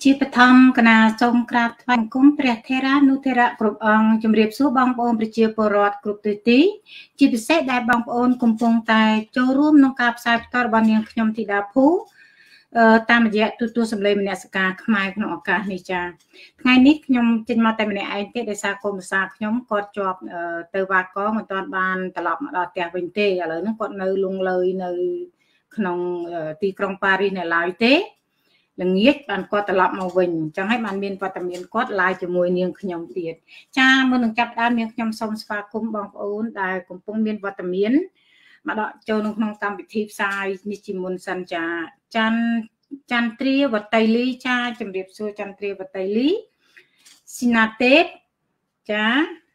ជាបឋមគណៈសូមក្រាបថ្វាយបង្គំព្រះថេរានុថេរៈគ្រប់អង្គជំរាបសួរបងប្អូនប្រជាពលរដ្ឋគ្រប់ទិសទីជាពិសេសដែលបងប្អូនកំពុងតែចូលរួមក្នុងការផ្សាយផ្ទាល់របស់នាងខ្ញុំធីតាភូតាមរយៈទូរទស្សន៍សម្លេងមនសិការខ្មែរក្នុងឱកាសនេះចាថ្ងៃនេះខ្ញុំចេញមកតែម្នាក់ឯងទេដោយសារកូនប្រសាខ្ញុំគាត់ជាប់ទៅវ៉ាកងមិនទាន់បានត្រឡប់មកដល់ផ្ទះវិញទេឥឡូវហ្នឹងគាត់នៅលងលើយនៅក្នុងទីក្រុងប៉ារីសនៅឡើយទេល្ងាចបានគាត់ត្រឡប់មកវិញអញ្ចឹងហើយបានមានវត្តមានគាត់ឡាយជាមួយនាងខ្ញុំទៀតចាមុននឹងចាប់ដើមនាងខ្ញុំសូមស្វាគមន៍បងប្អូនដែលកំពុងមានវត្តមានមកដកចូលក្នុងកម្មវិធីផ្សាយនេះជាមុនសិនចាច័ន្ទ្រាវតីលីចាជំរាបសួរចន្ទ្រាវតីលីស៊ីណាទេពចា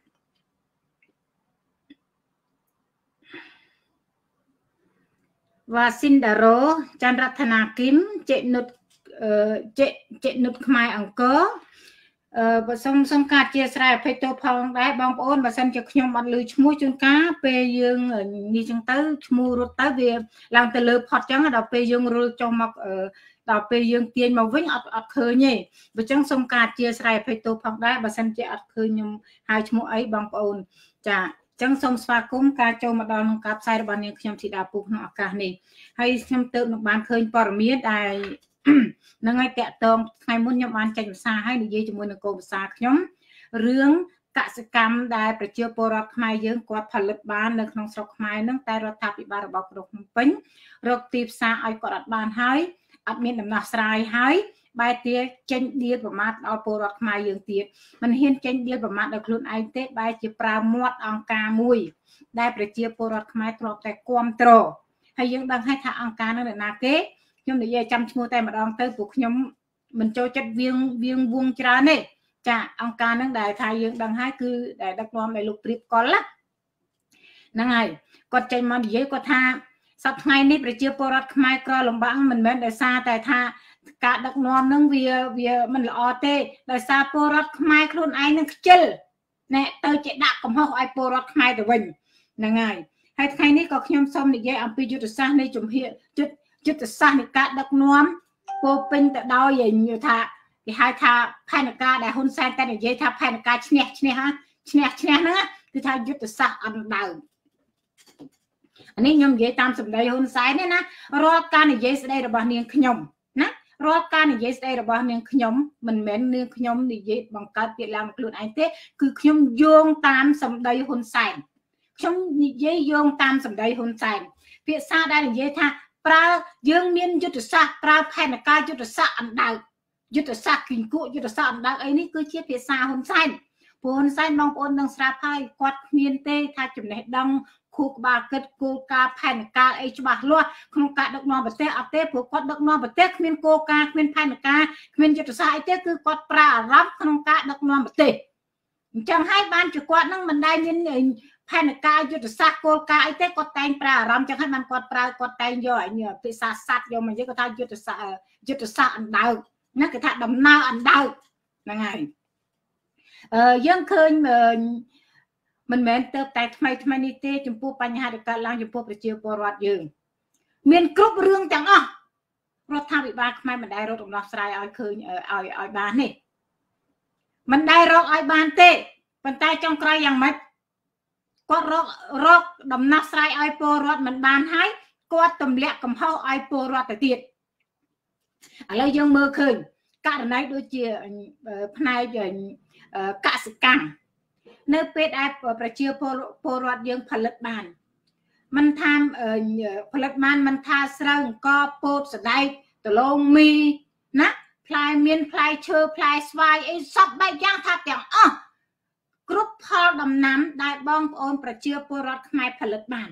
វ៉ាស៊ីនដារ៉ូច័ន្ទរតនាគឹមចេនុតចេនុតខ្មែរអង្គរសូមការអធិស្ឋានអភ័យទោសផងដែរបងប្អូនបើសិនជាខ្ញុំអត់ឮឈ្មោះជួនកាលពេលយើងនេះចឹងទៅឈ្មោះរត់ទៅវាឡើងទៅលើផុតចឹងដល់ពេលយើងរុលចុះមកដល់ពេលយើងទាញមកវិញអត់ឃើញទេបើចឹងសូមការអធិស្ឋានអភ័យទោសផងដែរបើសិនជាអត់ឃើញខ្ញុំហៅឈ្មោះអីបងប្អូនចាចឹងសូមស្វាគមន៍ការចូលមកដល់ក្នុងការផ្សាយរបស់នាងខ្ញុំធីតាពូក្នុងឱកាសនេះហើយខ្ញុំទៅនឹងបានឃើញព័ត៌មានដែលនឹងឲ្យតាក់ទងថ្ងៃមុនខ្ញុំបានចេញភាសាឲ្យនិយាយជាមួយនឹងកូនភាសាខ្ញុំរឿងកសិកម្មដែលប្រជាពលរដ្ឋខ្មែរយើងគាត់ផលិតបាននៅក្នុងស្រុកខ្មែរនឹងតែរដ្ឋាភិបាលរបស់ក្រុងភ្នំពេញរកទីផ្សារឲ្យគាត់អត់បានហើយអត់មានដំណោះស្រាយហើយបែរជាចេញឌៀលប្រមាថដល់ពលរដ្ឋខ្មែរយើងទៀតមិនហ៊ានចេញឌៀលប្រមាថដល់ខ្លួនឯងទេបែរជាប្រើមាត់អង្គការមួយដែលប្រជាពលរដ្ឋខ្មែរធ្លាប់តែគ្រប់គ្រងហើយយើងដឹងហើយថាអង្គការនោះអ្នកណាគេខ្ញុំនិយាយចាំឈ្មោះតែម្ដងទៅព្រោះខ្ញុំមិនចូលចិត្តវៀងវងច្រើនទេចាអង្គការនឹងដែលថាយើងដឹងហើយគឺដែលដឹកនាំដោយលោកព្រៀបកុលហ្នឹងហើយគាត់ចេញមកនិយាយគាត់ថាសប្តាហ៍ថ្ងៃនេះប្រជាពលរដ្ឋខ្មែរក្រលំបាកមិនមែនដោយសារតែថាការដឹកនាំនឹងវាមិនល្អទេដោយសារពលរដ្ឋខ្មែរខ្លួនឯងនឹងខ្ជិលណែទៅជាដាក់កំហុសឲ្យពលរដ្ឋខ្មែរទៅវិញហ្នឹងហើយថ្ងៃនេះក៏ខ្ញុំសូមនិយាយអំពីយុទ្ធសាស្ត្រនៃជំហរយុទ្ធសាស្ត្រនៃការដឹកនាំពោពេញទៅដោយថាគេហៅថាផែនការដែលហ៊ុនសែនតែនិយាយថាផែនការឈ្នះហ្នឹងគឺថាយុទ្ធសាស្ត្រអណ្ដើមអានេះខ្ញុំនិយាយតាមសម្ដីហ៊ុនសែនទេណារាល់ការនិយាយស្ដីរបស់នាងខ្ញុំណារាល់ការនិយាយស្ដីរបស់នាងខ្ញុំមិនមែននាងខ្ញុំនិយាយបង្កើតពាក្យឡើងខ្លួនឯងទេគឺខ្ញុំយោងតាមសម្ដីហ៊ុនសែនខ្ញុំនិយាយយោងតាមសម្ដីហ៊ុនសែនភាសាដែលនិយាយថាប្រើយើងមានយុទ្ធសាស្ត្រប្រើផែនការយុទ្ធសាស្ត្រអណ្ដើកយុទ្ធសាស្ត្រគីងគក់យុទ្ធសាស្ត្រអណ្ដើកអីនេះគឺជាភាសាហ៊ុនសែនព្រោះហ៊ុនសែនបងប្អូននឹងស្រាប់ហើយគាត់គ្មានទេថាចំណេះដឹងខួរក្បាលគិតគោលការណ៍ផែនការអីច្បាស់លាស់ក្នុងការដឹកនាំប្រទេសអត់ទេព្រោះគាត់ដឹកនាំប្រទេសគ្មានគោលការណ៍គ្មានផែនការគ្មានយុទ្ធសាស្ត្រអីទេគឺគាត់ប្រើអារម្មណ៍ក្នុងការដឹកនាំប្រទេសអញ្ចឹងហើយបានជាគាត់នឹងមិនដែលមានផែនការយុទ្ធសាស្ត្រគោលការណ៍អីទេគាត់តែងប្រើអារម្មណ៍ចឹងហើយបានគាត់ប្រើគាត់តែងយកភាសាស័ព្ទយកមកនិយាយគាត់ថាយុទ្ធសាស្ត្រអណ្ដើកណាគេថាដំណើរអណ្ដើកហ្នឹងហើយយើងឃើញមិនមែនទៅតែថ្មីនេះទេចំពោះបញ្ហាដែលកើតឡើងចំពោះប្រជាពលរដ្ឋយើងមានគ្រប់រឿងទាំងអស់រដ្ឋាភិបាលខ្មែរមិនដែលរកដំណោះស្រាយឲ្យឃើញឲ្យបាននេះមិនដែលរកឲ្យបានទេប៉ុន្តែចុងក្រោយយ៉ាងម៉េចគាត់រកដំណោះស្រាយឲ្យពលរដ្ឋមិនបានហើយគាត់ទម្លាក់កំហុសឲ្យពលរដ្ឋទៅទៀតឥឡូវយើងមើលឃើញករណីដូចជាផ្នែកកសិកម្មនៅពេលដែលប្រជាពលរដ្ឋយើងផលិតបានមិនថាផលិតបានមិនថាស្រូវអង្ករពោតសណ្ដែកដលងមីណាផ្លែមានផ្លែឈើផ្លែស្វាយអីសពបែបយ៉ាងថាទាំងអស់គ្រប់ផលដំណាំដែលបងប្អូនប្រជាពលរដ្ឋខ្មែរផលិតបាន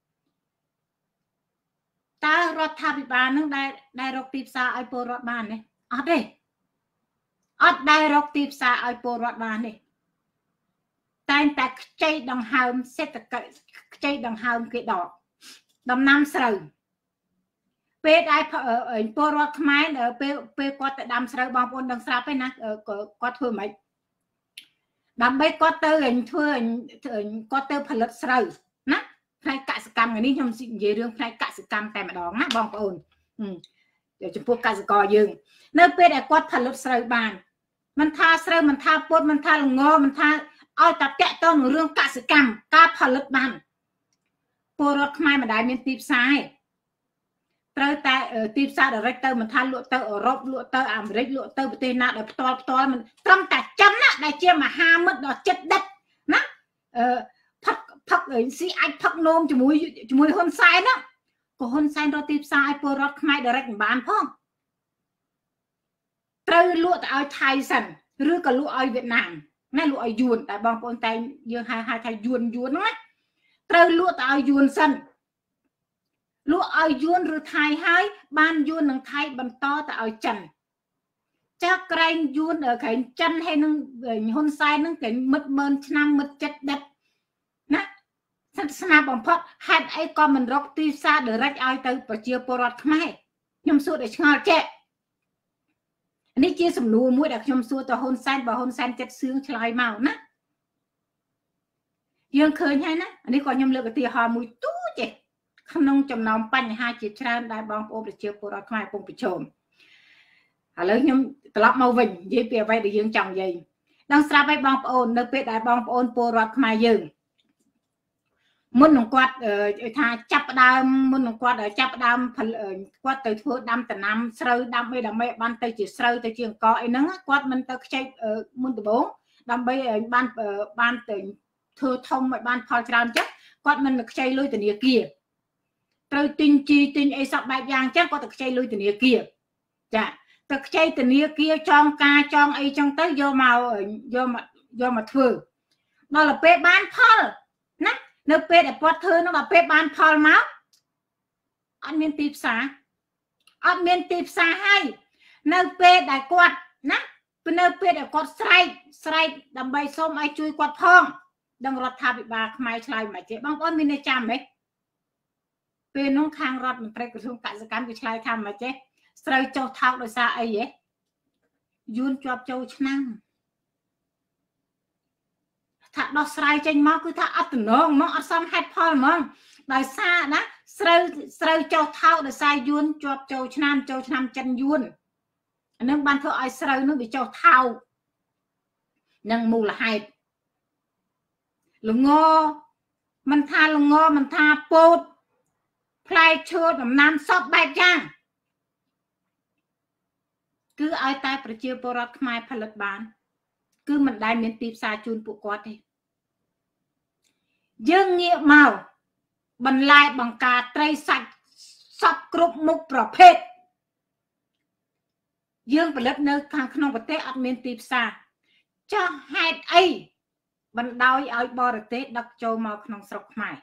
តើរដ្ឋាភិបាលនឹងដែលរកទីផ្សារឲ្យពលរដ្ឋបានទេអត់ទេអត់ដែលរកទីផ្សារឲ្យពលរដ្ឋបានទេតែងតែខ្ចីដង្ហើមសេដ្ឋកិច្ចខ្ចីដង្ហើមគេដកដំណាំស្រូវពេលដែលពលរដ្ឋខ្មែរពេលគាត់ទៅដាំស្រូវបងប្អូនដឹងស្រាប់ទេណាគាត់ធ្វើម៉េចដើម្បីគាត់ទៅធ្វើគាត់ទៅផលិតស្រូវណាផ្នែកកសិកម្មនេះខ្ញុំនិយាយរឿងផ្នែកកសិកម្មតែម្ដងណាបងប្អូនចំពោះកសិករយើងនៅពេលដែលគាត់ផលិតស្រូវបានមិនថាស្រូវមិនថាពុតមិនថាល្ងមិនថាឲ្យតែតាក់ទងនឹងរឿងកសិកម្មការផលិតបានពលរដ្ឋខ្មែរមិនដែលមានទីផ្សារត្រូវតែទីផ្សារ direct ទៅមិនថាលក់ទៅអឺរ៉ុបលក់ទៅអាមេរិកលក់ទៅប្រទេសណាដែលផ្ទាល់មិនត្រឹមតែចិនណាដែលជាមហាមិត្តដ៏ជិតដិតណាផឹកស៊ីអាចផឹកនោមជាមួយហ៊ុនសែនណាក៏ហ៊ុនសែនរកទីផ្សារឲ្យពលរដ្ឋខ្មែរ direct មិនបានផងត្រូវលក់ទៅឲ្យថៃសិនឬក៏លក់ឲ្យវៀតណាមណាលក់ឲ្យយួនតែបងប្អូនតែយើងហៅថាយួនហ្នឹងណាត្រូវលក់ទៅឲ្យយួនសិនលក់ឲ្យយួនឬថៃហើយបានយួននិងថៃបន្តទៅឲ្យចិនចាក់ក្រែងយួនក្រែងចិនហើយនឹងហ៊ុនសែននឹងក្រែងមិត្តម៉ឺនឆ្នាំមិត្តចិត្តដិតណាស្នាបំផុតហេតុអីក៏មិនរកទីផ្សារ direct ឲ្យទៅប្រជាពលរដ្ឋខ្មែរខ្ញុំសួរឲ្យឆ្ងល់ចេះនេះជាសំណួរមួយដែលខ្ញុំសួរទៅហ៊ុនសែនបើហ៊ុនសែនចិត្តសឿងឆ្លើយមកណាយើងឃើញហើយណានេះក៏ខ្ញុំលើកឧទាហរណ៍មួយទូចទេក្នុងចំណោមបញ្ហាជាច្រើនដែលបងប្អូនប្រជាពលរដ្ឋខ្មែរកំពុងប្រឈមឥឡូវខ្ញុំត្រឡប់មកវិញនិយាយពីអ្វីដែលយើងចង់និយាយដឹងស្រាប់ហើយបងប្អូននៅពេលដែលបងប្អូនពលរដ្ឋខ្មែរយើងមុននឹងគាត់ថាចាប់ដើមមុននឹងគាត់ចាប់ដើមគាត់ទៅធ្វើដាំដំណាំស្រូវដាំអីដើម្បីបានទៅជាស្រូវទៅជាអង្គអីហ្នឹងគាត់មិនទៅខ្ចីមុនដំបូងដើម្បីបានទៅធ្វើធំឲ្យបានផលច្រើនចឹងគាត់មិនខ្ចីលុយធនាគារត្រូវទិញជីទិញអីសពបែបយ៉ាងចឹងគាត់ទៅខ្ចីលុយធនាគារចាទៅខ្ចីធនាគារចងការចងអីចឹងទៅយកមកធ្វើដល់ពេលបានផលណានៅពេលដែលគាត់ធ្វើនោះដល់ពេលបានផលមកអត់មានទីផ្សារអត់មានទីផ្សារហើយនៅពេលដែលគាត់ណានៅពេលដែលគាត់ស្រែកដើម្បីសូមឲ្យជួយគាត់ផងដឹងរដ្ឋាភិបាលខ្មែរឆ្លើយមិនចេះបងប្អូនមានចាំទេពេលនោះខាងរដ្ឋមន្ត្រីក្រសួងកសិកម្មគេឆ្លើយថាមិនចេះស្រូវចុះថោកដោយសារអីហ៎យួនជាប់ចូលឆ្នាំថាដោះស្រាយចេញមកគឺថាអត់តំណងហ្មងអត់សមហេតុផលហ្មងដោយសារណាស្រូវចុះថោកដោយសារយួនជាប់ចូលឆ្នាំចិនយួនអានឹងបានធ្វើឲ្យស្រូវនោះវាចុះថោកនឹងមូលហេតុល្ងមិនថាល្ងមិនថាពោតផ្លែឈើដំណាំសពបែបយ៉ាងគឺឲ្យតែប្រជាពលរដ្ឋខ្មែរផលិតបានគឺមិនដែលមានទីផ្សារជូនពួកគាត់ទេយើងងាកមកបន្លែបង្ការត្រីសាច់សពគ្រប់មុខប្រភេទយើងផលិតនៅខាងក្នុងប្រទេសអត់មានទីផ្សារចុះហេតុអីបណ្ដោយឲ្យបរទេសដឹកចូលមកក្នុងស្រុកខ្មែរ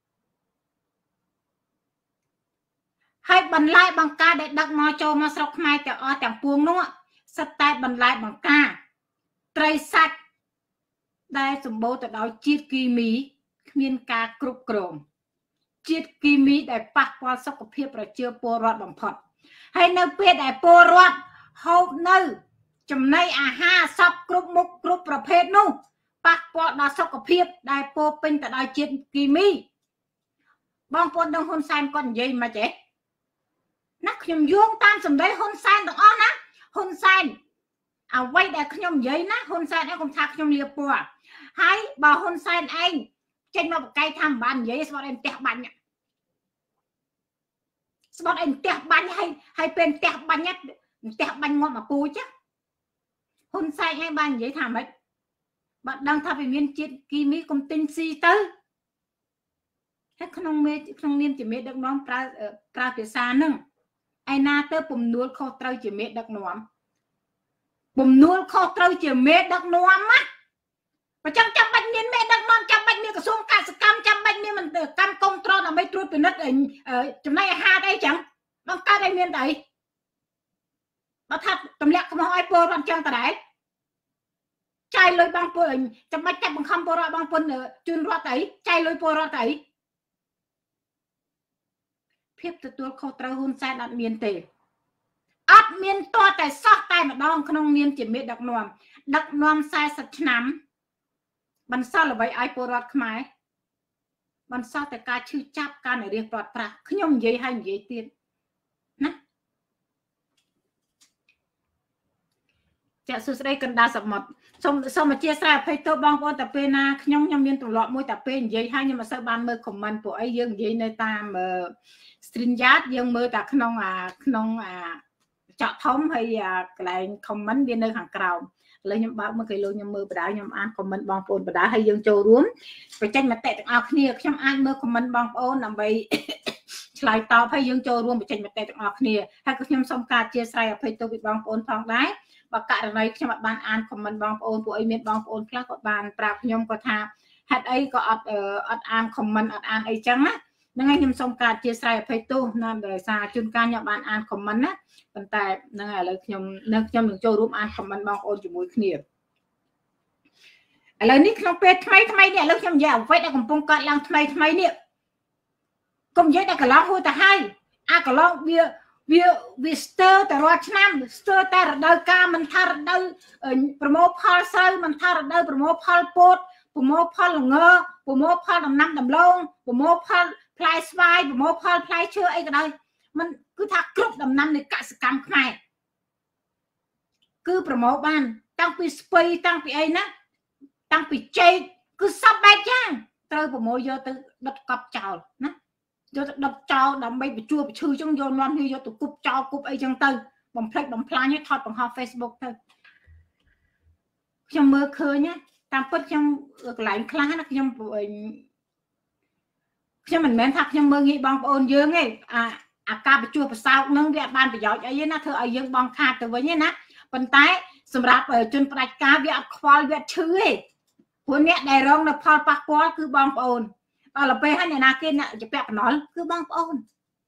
ហើយបន្លែបង្ការដែលដឹកមកចូលមកស្រុកខ្មែរទាំងអស់ទាំងពួងនោះសិតតែបន្លែបង្ការត្រីសាច់ដែលសម្បូរទៅដោយជាតិគីមីគ្មានការគ្រប់គ្រងជាតិគីមីដែលប៉ះពាល់សុខភាពប្រជាពលរដ្ឋបំផុតហើយនៅពេលដែលពលរដ្ឋហូបនៅចំណីអាហារសពគ្រប់មុខគ្រប់ប្រភេទនោះប៉ះពាល់ដល់សុខភាពដែលពោពេញទៅដោយជាតិគីមីបងប្អូនដឹងហ៊ុនសែនគាត់និយាយមិនទេណាខ្ញុំយោងតាមសម្ដីហ៊ុនសែនទាំងអស់ណាហ៊ុនសែនអ្វីដែលខ្ញុំនិយាយណាហ៊ុនសែនឯងកុំថាខ្ញុំលៀបពណ៌ហើយបើហ៊ុនសែនឯងចេញមកបកកាយថាមិនបាននិយាយស្បត់ឯងផ្ទះបាញ់ស្បត់ឯងផ្ទះបាញ់ហើយពេលផ្ទះបាញ់ងាប់មកពូចហ៊ុនសែនឯងបាននិយាយថាម៉េចបើដឹងថាវាមានជាតិគីមីកុំទិញស៊ីទៅហើយក្នុងនាមជាមេដឹកនាំប្រើភាសាហ្នឹងឯណាទៅពំនួលខុសត្រូវជាមេដឹកនាំពំនួលខុសត្រូវជាមេដឹកនាំណាបើចាំបាច់មានមេដឹកនាំចាំបាច់មានក្រសួងកសិកម្មចាំបាច់មានកម្មគំត្រូលដើម្បីត្រួតពិនិត្យចំណីអាហារអីចឹងបង្កើតឲ្យមានអីបើថាទម្លាក់កំហុសឲ្យពលរដ្ឋចឹងតដែរចាយលុយបងពលចាំបាច់ចាប់បង្ខំពលរដ្ឋបងពលជូនរដ្ឋអីចាយលុយពលរដ្ឋអីភាពទទួលខុសត្រូវហ៊ុនសែនអត់មានទេអត់មានតតែសោះតែម្ដងក្នុងនាមជាមេដឹកនាំ40ឆ្នាំបន្សល់អ្វីឲ្យពលរដ្ឋខ្មែរបន្សល់តែការឈឺចាប់ការរៀបព្រាត់ប្រាសខ្ញុំនិយាយហើយនិយាយទៀតណាចាក់សួស្ដីកណ្ដាលសមុទ្រសូមអធិស្ឋានអភ័យទោសបងប្អូនតែពេលណាខ្ញុំមានទម្លាប់មួយតែពេលនិយាយហើយខ្ញុំមិនសូវបានមើល comment ពួកអីយើងនិយាយនៅតាម StreamYard យើងមើលតែក្នុងចកធំហើយកន្លែង comment វានៅខាងក្រោមឥឡូវខ្ញុំបើកមើលគេលោកខ្ញុំមើលបដាខ្ញុំអាន comment បងប្អូនបដាហើយយើងចូលរួមបញ្ចេញមតិទាំងអស់គ្នាខ្ញុំអាចមើល comment បងប្អូនដើម្បីឆ្លើយតបហើយយើងចូលរួមបញ្ចេញមតិទាំងអស់គ្នាហើយក៏ខ្ញុំសូមការអធិស្ឋានអភ័យទោសពីបងប្អូនផងដែរបើករណីខ្ញុំអត់បានអាន comment បងប្អូនពួកអីមានបងប្អូនខ្លះក៏បានប្រាប់ខ្ញុំក៏ថាហេតុអីក៏អត់អាន comment អត់អានអីចឹងណាហ្នឹងហើយខ្ញុំសូមការអធិស្ឋានអភ័យទោសណាដោយសារជួនកាលខ្ញុំបានអាន comment ណាប៉ុន្តែហ្នឹងហើយឥឡូវខ្ញុំនឹងចូលរួមអាន comment បងប្អូនជាមួយគ្នាឥឡូវនេះក្នុងពេលថ្មីនេះឥឡូវខ្ញុំនិយាយអ្វីដែលកំពុងកើតឡើងថ្មីនេះកុំនិយាយតែកន្លងហួសទៅហើយកន្លងវាស្ទើរតែរាល់ឆ្នាំស្ទើរតែរដូវកាលមិនថារដូវប្រមូលផលស្រូវមិនថារដូវប្រមូលផលពោតប្រមូលផលល្ងប្រមូលផលដំណាំដំឡូងប្រមូលផលផ្លែស្វាយប្រមូលផលផ្លែឈើអីក៏ដោយมันគឺថាគ្រប់ដំណាំនៃកសិកម្មខ្មែរគឺប្រមូលបានតាំងពីស្ពៃតាំងពីអីណាតាំងពីចេកគឺសពបែបយ៉ាងត្រូវប្រមូលយកទៅដុតកប់ចោលណាយកទៅដុតចោលដើម្បីបញ្ជួបបញ្ឈឺចឹងយកនាំគ្នាយកទៅគប់ចោលគប់អីចឹងទៅបំផ្លិចបំផ្លាញឲ្យថតបង្ហោះ Facebook ទៅខ្ញុំមើលឃើញណាតាមពិតខ្ញុំកន្លែងខ្លះណាខ្ញុំមិនមែនថាខ្ញុំមើលងាយបងប្អូនយើងទេអាការបញ្ជួបប្រសោកនឹងវាអត់បានប្រយោជន៍អីទេណាធ្វើឲ្យយើងបងខាតទៅវិញទេណាប៉ុន្តែសម្រាប់ជនផ្ដាច់ការវាអត់ខ្វល់វាអត់ឈឺទេព្រោះអ្នកដែលរងនៅផលប៉ះពាល់គឺបងប្អូនដល់ពេលហើយអ្នកណាគេអ្នកជាពាក់បំណុលគឺបងប្អូន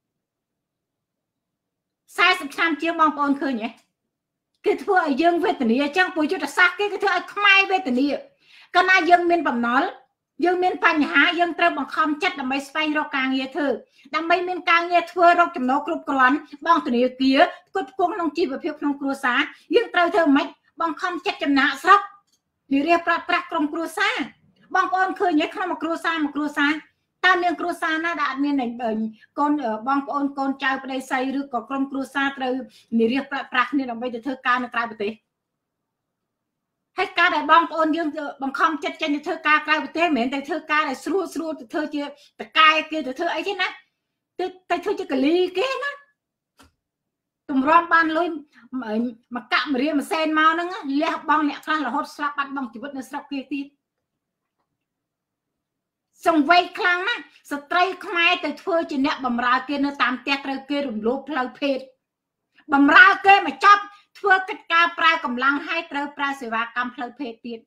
40ឆ្នាំជាងបងប្អូនឃើញទេគេធ្វើឲ្យយើងវេទនាអញ្ចឹងពួកយុទ្ធសាស្ត្រគេធ្វើឲ្យខ្មែរវេទនាកាលណាយើងមានបំណុលយើងមានបញ្ហាយើងត្រូវបង្ខំចិត្តដើម្បីស្វែងរកការងារធ្វើដើម្បីមានការងារធ្វើរកចំណូលគ្រប់គ្រាន់បងធនាគារផ្គត់ផ្គង់ក្នុងជីវភាពក្នុងគ្រួសារយើងត្រូវធ្វើម៉េចបង្ខំចិត្តចំណាក់ស្រុកនិរាប្រាស្រ័យក្រុមគ្រួសារបងប្អូនឃើញទេក្នុងមួយគ្រួសារតើមានគ្រួសារណាដែលអត់មានកូនបងប្អូនកូនចៅប្តីស្រីឬក៏ក្រុមគ្រួសារត្រូវនិរាប្រាស្រ័យគ្នាដើម្បីទៅធ្វើការនៅក្រៅប្រទេសហើយការដែលបងប្អូនយើងបង្ខំចិត្តចេញទៅធ្វើការក្រៅប្រទេសមិនមែនតែធ្វើការដែលស្រួលទៅធ្វើជាតកែគេទៅធ្វើអីទេណាទៅធ្វើជាកលីគេណាទម្រាំបានលុយមកកាក់មរៀមសែនមកហ្នឹងលះបង់អ្នកខ្លះរហូតស្លាប់បាត់បង់ជីវិតនៅស្រុកគេទៀតសង្វេគខ្លាំងណាស់ស្ត្រីខ្មែរទៅធ្វើជាអ្នកបម្រើគេនៅតាមផ្ទះត្រូវគេរំលោភផ្លូវភេទបម្រើគេមកចាប់ធ្វើកិច្ចការប្រើកម្លាំងឲ្យត្រូវប្រើសេវាកម្មផ្លូវភេទទៀត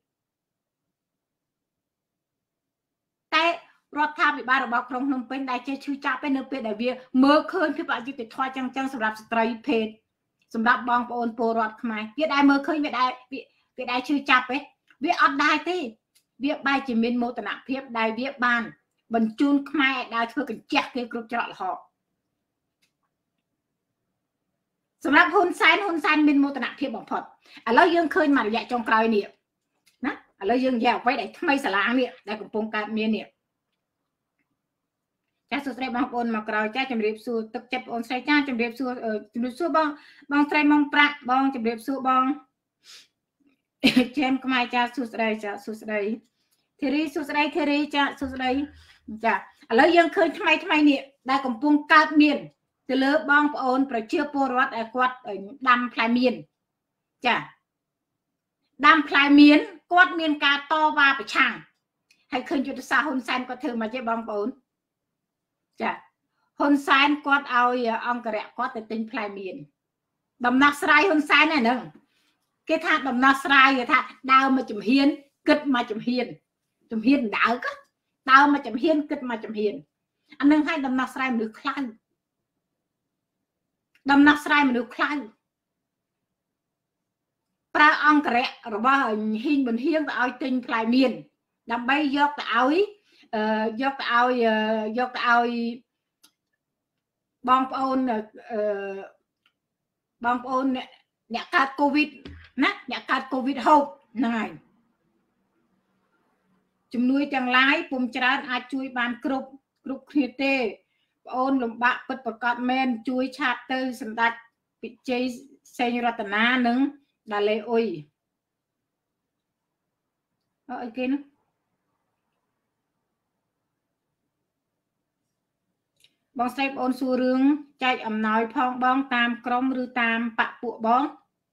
តែរដ្ឋាភិបាលរបស់ក្រុងភ្នំពេញដែលជាឈឺចាប់នៅពេលដែលវាមើលឃើញភាពអយុត្តិធម៌ចឹងសម្រាប់ស្ត្រីភេទសម្រាប់បងប្អូនពលរដ្ឋខ្មែរវាដែលមើលឃើញវាដែលឈឺចាប់ទេវាអត់ដែរទេវាបែរជាមានមោទនភាពដែលវាបានបញ្ជូនខ្មែរដែលធ្វើកញ្ចក់គេគ្រប់ច្រកល្ហកសម្រាប់ហ៊ុនសែនមានមោទនភាពបំផុតឥឡូវយើងឃើញមួយរយៈចុងក្រោយនេះណាឥឡូវយើងនិយាយអ្វីដែលថ្មីសាឡាងនេះដែលកំពុងកើតមាននេះចាសសួស្ដីបងប្អូនមកក្រោយចាជម្រាបសួរទឹកចិត្តបងស្រីចាជម្រាបសួរបងស្រីមុំប្រាក់បងជម្រាបសួរបងជេមខ្មែរចាសួស្ដីចាសួស្ដីធីរីសួស្ដីធីរីចាសួស្ដីចាឥឡូវយើងឃើញថ្មីនេះដែលកំពុងកើតមានទៅលើបងប្អូនប្រជាពលរដ្ឋដែលគាត់ដាំផ្លែមៀនចាដាំផ្លែមៀនគាត់មានការតវ៉ាប្រឆាំងហើយឃើញយុទ្ធសាស្ត្រហ៊ុនសែនគាត់ធ្វើមកទេបងប្អូនចាហ៊ុនសែនគាត់ឲ្យអង្គរៈគាត់ទៅទិញផ្លែមៀនដំណោះស្រាយហ៊ុនសែនហ្នឹងគេថាដំណោះស្រាយគេថាដើរមកចំហៀនគិតមកចំហៀនដើរមកចំហៀនគិតមកចំហៀនអានឹងឲ្យដំណោះស្រាយមនុស្សខ្លាំងដំណោះស្រាយមនុស្សខ្លាំងប្រើអង្គរៈរបស់ហ៊ីងប៊ុនហៀងទៅឲ្យទិញផ្លែមៀនដើម្បីយកទៅឲ្យបងប្អូនអ្នកកើតកូវីដណាអ្នកកើតកូវីដហូបហ្នឹងហើយជំនួយទាំងឡាយពុំច្រើនអាចជួយបានគ្រប់គ្នាទេបងអូនលំបាកពិតប្រកបមែនជួយឆាតទៅសម្ដេចពិជ័យសេងរតនានិងដាលេអ៊ុយអីគេនោះបងស្រីបងអូនសួររឿងចែកអំណោយផងបងតាមក្រុមឬតាមបពពួកបង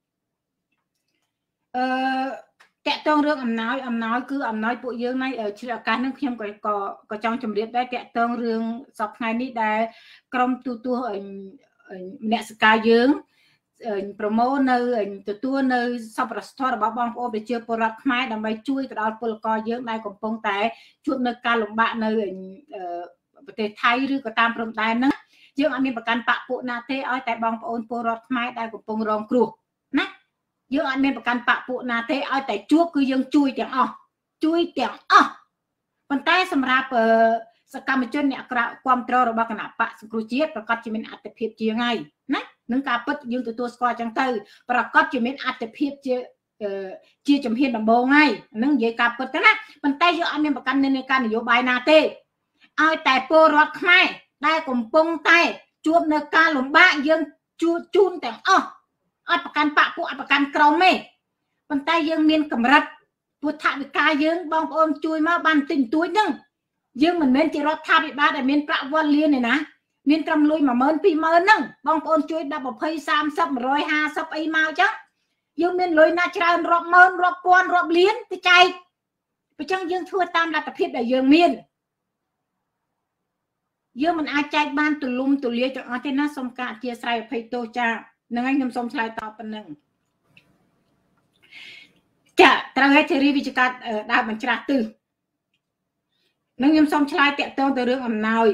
តាក់ទងរឿងអំណោយគឺអំណោយពួកយើងនេះជ្រាបឱកាសនឹងខ្ញុំក៏ចង់ជម្រាបដែរតាក់ទងរឿងសប្តាហ៍ថ្ងៃនេះដែលក្រុមទូទួមនសិការយើងប្រម៉ូនៅទទួលនៅសប្បុរសធម៌របស់បងប្អូនប្រជាពលរដ្ឋខ្មែរដើម្បីជួយទៅដល់ពលករយើងដែលកំពុងតែជួបនៅការលំបាកនៅប្រទេសថៃឬក៏តាមព្រំដែនហ្នឹងយើងអត់មានប្រកាន់បកពួកណាទេឲ្យតែបងប្អូនពលរដ្ឋខ្មែរដែលកំពុងរងគ្រោះណាយើងអត់មានប្រកាន់បកពួកណាទេឲ្យតែជួបគឺយើងជួយទាំងអស់ប៉ុន្តែសម្រាប់សកម្មជនអ្នកគ្រប់គ្រងរបស់គណៈបកសង្គ្រោះជាតិប្រកាសជាមានអត្ថភាពជាងហើយណានឹងការពិតយើងទទួលស្គាល់ចឹងទៅប្រកាសជាមានអត្ថភាពជាជំហានដំបូងហើយនឹងនិយាយការពិតទៅណាប៉ុន្តែយើងអត់មានប្រកាន់និន្នាការនយោបាយណាទេឲ្យតែពលរដ្ឋខ្មែរដែលកំពុងតែជួបនៅការលំបាកយើងជូនទាំងអស់អត់ប្រកាន់បកពួកអត់ប្រកាន់ក្រុមទេប៉ុន្តែយើងមានកម្រិតពុទ្ធវិការយើងបងប្អូនជួយមកបានទិញទួយហ្នឹងយើងមិនមែនជារដ្ឋាភិបាលដែលមានប្រាក់វ៉ាន់លានទេណាមានត្រឹមលុយ 10000 20000ហ្នឹងបងប្អូនជួយ10 20 30 150អីមកចឹងយើងមានលុយណាច្រើនរាប់ម៉ឺនរាប់ពាន់រាប់លានទៅចែកអញ្ចឹងយើងធ្វើតាមលទ្ធភាពដែលយើងមានយើងមិនអាចចែកបានទូលំទូលាយទាំងអស់ទេណាសូមការអធិស្ឋានអភ័យទោសចាហ្នឹងហើយខ្ញុំសូមឆ្លើយតបប៉ុណ្ណឹងចាត្រូវឲ្យធីរីវិជ្ជកាត់ដើរបញ្ច្រាស់ទិសនឹងខ្ញុំសូមឆ្លើយតាក់ទងទៅរឿងអំណោយ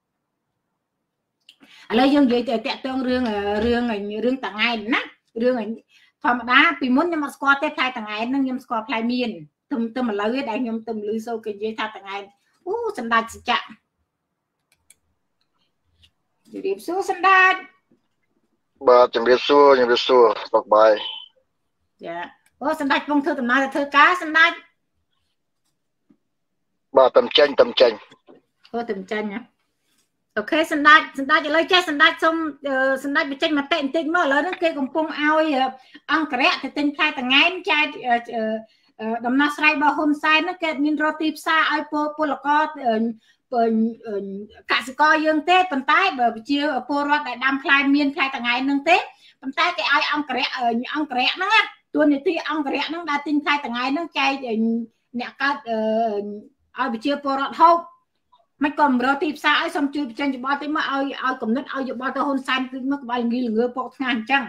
ឥឡូវយើងនិយាយតាក់ទងរឿងតង្ហែនណារឿងធម្មតាពីមុនខ្ញុំអត់ស្គាល់ទេផ្លែតង្ហែនហ្នឹងខ្ញុំស្គាល់ផ្លែមៀនទៅឥឡូវដែលខ្ញុំទៅលឺសូគេនិយាយថាតង្ហែនអូសម្ដេចសច្ចៈជំរាបសួរសម្ដេចបាទជំរាបសួរសុខបាយចាអូសម្ដេចកំពុងធ្វើដំណើរទៅធ្វើការសម្ដេចបាទតំចេញអូតំចេញណាអូខេសម្ដេចឥឡូវចេះសម្ដេចសូមសម្ដេចបញ្ចេញមតិបន្តិចមកឥឡូវហ្នឹងគេកំពុងឲ្យអង្គរៈទៅទិញផ្លែតង្ហែនចែកដំណោះស្រាយរបស់ហ៊ុនសែនហ្នឹងគេមានរកទីផ្សារឲ្យពលករកសិករយើងទេប៉ុន្តែបើជាពលរដ្ឋដែលដាំផ្លែមៀនផ្លែតង្ហែនហ្នឹងទេប៉ុន្តែគេឲ្យអង្គរៈហ្នឹងតួនាទីអង្គរៈហ្នឹងដែលទិញផ្លែតង្ហែនហ្នឹងចែកអ្នកកើតឲ្យប្រជាពលរដ្ឋហូបមិនក៏រកទីផ្សារឲ្យសូមជួយបញ្ចេញយោបល់តិចមកឲ្យគំនិតឲ្យយោបល់ទៅហ៊ុនសែនតិចមកក្បាលល្ងើពកថ្ងាអញ្ចឹង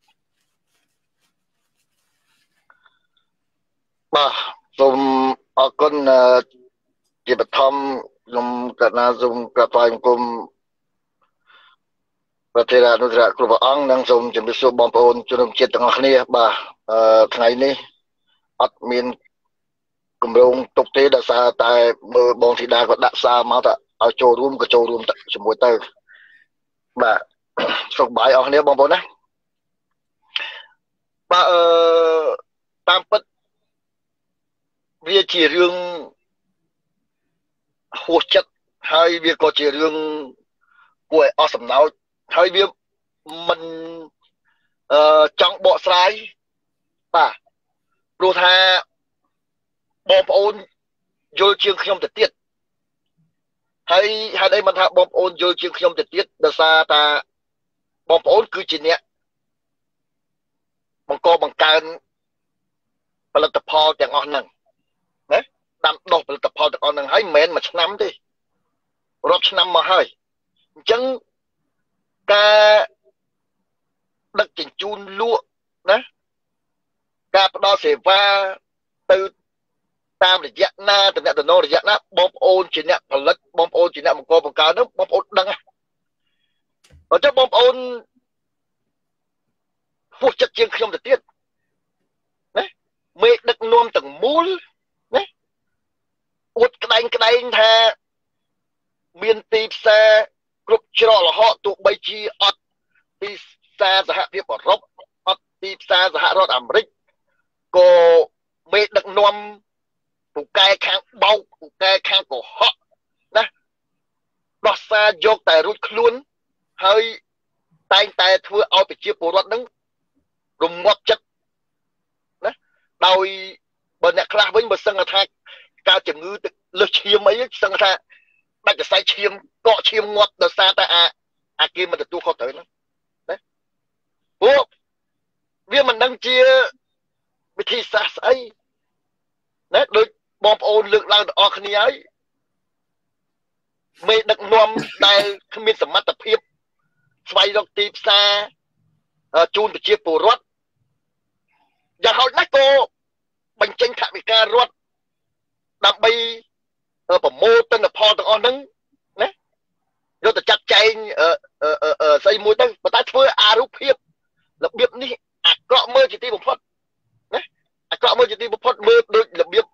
បាទសូមអរគុណជាបឋមខ្ញុំកណាសូមក្រាបថ្វាយបង្គំព្រះធេរានុត្រៈគ្រប់ព្រះអង្គនិងសូមជម្រាបសួរបងប្អូនជនរួមជាតិទាំងអស់គ្នាបាទថ្ងៃនេះអត់មានគម្រោងទុកទេដោយសារតែមើលបងធីតាក៏ដាក់សារមកថាឲ្យចូលរួមក៏ចូលរួមជាមួយទៅបាទសុខបាយអស់គ្នាបងប្អូនណាបាទតាមពិតវាជារឿងហួសចិត្តហើយវាក៏ជារឿងគួរឲ្យអស់សំណោចហើយវាមិនចង់បកស្រាយបាទព្រោះថាបងប្អូនយល់ជាងខ្ញុំទៅទៀតហើយហេតុអីមិនថាបងប្អូនយល់ជាងខ្ញុំទៅទៀតដោយសារថាបងប្អូនគឺជាអ្នកបង្កើនផលិតផលទាំងអស់ហ្នឹងណាដាំដុះផលិតផលទាំងអស់ហ្នឹងហើយមិនមែនមួយឆ្នាំទេរាប់ឆ្នាំមកហើយអញ្ចឹងការដឹកជញ្ជូនលក់ណាការផ្ដល់សេវាទៅតាមរយៈណាតំណែងរយៈណាបងប្អូនជាអ្នកផលិតបងប្អូនជាអ្នកបង្កបង្កើននោះបងប្អូនដឹងហ៎អញ្ចឹងបងប្អូនហួសចិត្តជាងខ្ញុំទៅទៀតណាមេដឹកនាំទាំងមូលណាអួតក្តែងថាមានទីផ្សារគ្រប់ច្រកល្ហកទោះបីជាអត់ទីផ្សារសហភាពអឺរ៉ុបអត់ទីផ្សារសហរដ្ឋអាមេរិកក៏មេដឹកនាំពូកែខាងបោកពូកែខាងកុហកណាដោះសារយកតែរួចខ្លួនហើយតែងតែធ្វើឲ្យប្រជាពលរដ្ឋនឹងរងាប់ចិត្តមអីសឹងថាដាច់សរសៃឈាមកកឈាមងាប់ដោយសារតែអាគេមិនទទួលខុសត្រូវហ្នឹងណាព្រោះវាមិនដឹងជាវិធីសាស្ត្រស្អីណាដូចបងប្អូនលើកឡើងទាំងអស់គ្នាហើយមេដឹកនាំដែលគ្មានសមត្ថភាពស្វែងរកទីផ្សារជូនប្រជាពលរដ្ឋយ៉ាងហោចណាស់ក៏បញ្ចេញថវិការដ្ឋដើម្បីប្រមូលទិន្នផលទាំងអស់ហ្នឹងណាយកទៅចាត់ចែងស្អីមួយទៅប៉ុន្តែធ្វើអារូបភាពរបៀបនេះអាក្រក់មើលជាទីបំផុតណាអាក្រក់មើលជាទីបំផុតមើលដូចរបៀប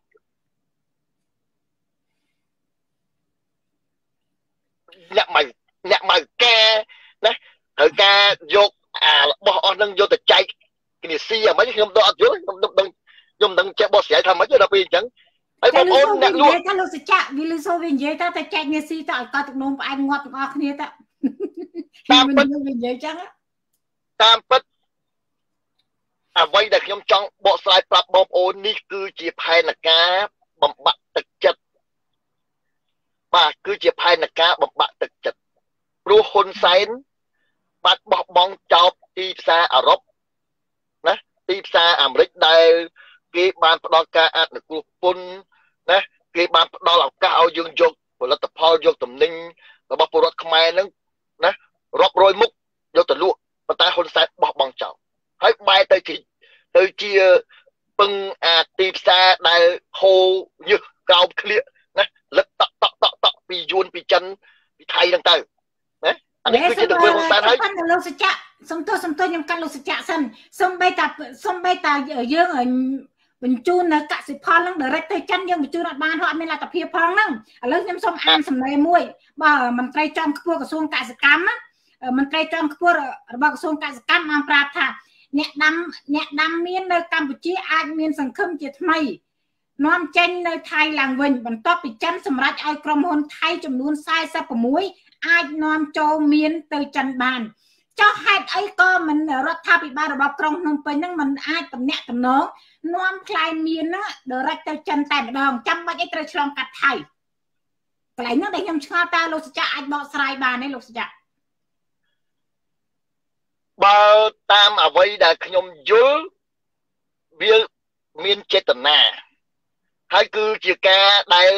អ្នកម៉ៅកែណាត្រូវការយកអារបស់អស់ហ្នឹងយកទៅចែកគ្នាស៊ីអាមិនខ្ញុំដល់អត់យល់ខ្ញុំដឹងចេះបោះស្រាយថាម៉េចដល់ពេលអញ្ចឹងហើយបងប្អូនអ្នកលក់ថាលោកសច្ចៈវាលឺសូវានិយាយទៅចែកគ្នាស៊ីទៅឲ្យកត់ទឹកនោមផ្អែមងាប់ទាំងអស់គ្នាទៅតាមពិតវានិយាយអញ្ចឹងតាមពិតអ្វីដែលខ្ញុំចង់បកស្រាយប្រាប់បងប្អូននេះគឺជាផែនការបំបាក់ទឹកចិត្តបាទគឺជាផែនការបំបាក់ទឹកចិត្តព្រោះហ៊ុនសែនបានបោះបង់ចោលទីផ្សារអឺរ៉ុបណាទីផ្សារអាមេរិកដែលគេបានផ្ដល់ការអនុគ្រោះពន្ធណាគេបានផ្ដល់ឱកាសឲ្យយើងយកផលិតផលយកទំនិញរបស់ពលរដ្ឋខ្មែរហ្នឹងណារាប់រយមុខយកទៅលក់ប៉ុន្តែហ៊ុនសែនបោះបង់ចោលហើយបែរទៅជាពឹងអាទីផ្សារដែលហូរញើសកោបក្លៀកណាលឹកតក់ពីយួនពីចិនពីថៃហ្នឹងទៅណាអានេះគឺជាទៅហ៊ុនសែនហើយលោកសច្ចៈសំទោសខ្ញុំកាត់លោកសច្ចៈសិនសំបីតាយើងបញ្ជូននៅកសិផលហ្នឹង direct ទៅចិនយើងបញ្ជូនអត់បានហត់អត់មានលទ្ធភាពផងហ្នឹងឥឡូវខ្ញុំសូមអានសំណេរមួយបាទមន្ត្រីជាន់ខ្ពស់ក្រសួងកសិកម្មមន្ត្រីជាន់ខ្ពស់របស់ក្រសួងកសិកម្មបានប្រាប់ថាអ្នកដាំមាននៅកម្ពុជាអាចមានសង្ឃឹមជាថ្មីនាំចេញនៅថៃឡើងវិញបន្ទាប់ពីចិនសម្រេចឲ្យក្រុមហ៊ុនថៃចំនួន46អាចនាំចូលមានទៅចិនបានចុះហេតុអីក៏មិនរដ្ឋាភិបាលរបស់ក្រុងភ្នំពេញហ្នឹងមិនអាចតំណាក់តំណងនាំខ្លែងមានណា direct ទៅចិនតែម្ដងចាំបាច់អីត្រូវឆ្លងកាត់ថៃកន្លែងហ្នឹងដែលខ្ញុំឆ្ងល់តើលោកសច្ចៈអាចបកស្រាយបានទេលោកសច្ចៈបើតាមអ្វីដែលខ្ញុំយល់វាមានចេតនាហើយគឺជាការដែល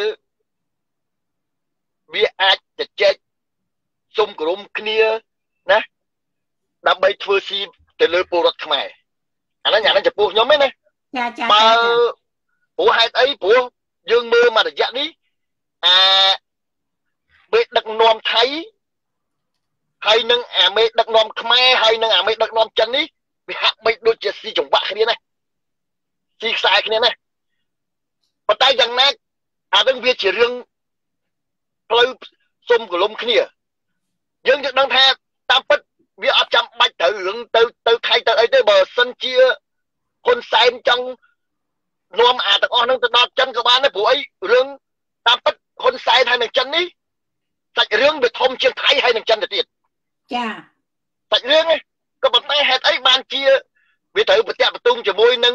វាអាចជជែកសុំក្រុមគ្នាណាដើម្បីធ្វើស៊ីទៅលើពលរដ្ឋខ្មែរអាហ្នឹងចំពោះខ្ញុំឯណាចាបើព្រោះហេតុអីព្រោះយើងមើលមករយៈនេះមេដឹកនាំថៃហើយនឹងអាមេដឹកនាំខ្មែរហើយនឹងអាមេដឹកនាំចិននេះវាហាក់បីដូចជាស៊ីចង្វាក់គ្នាណាស៊ីខ្សែគ្នាណាប៉ុន្តែយ៉ាងណាអានឹងវាជារឿងផ្លូវសុំកលុំគ្នាយើងដឹងថាតាមពិតវាអត់ចាំបាច់ត្រូវរឿងទៅថៃទៅអីទេបើសិនជាហ៊ុនសែនចង់នាំអាទាំងអស់ហ្នឹងទៅដល់ចិនក៏បានដែរព្រោះអីរឿងតាមពិតហ៊ុនសែនហើយនឹងចិននេះសាច់រឿងវាធំជាងថៃហើយនឹងចិនទៅទៀតចាសាច់រឿងហ្នឹងក៏ប៉ុន្តែហេតុអីបានជាវាត្រូវប្រតិបត្តិជាមួយនឹង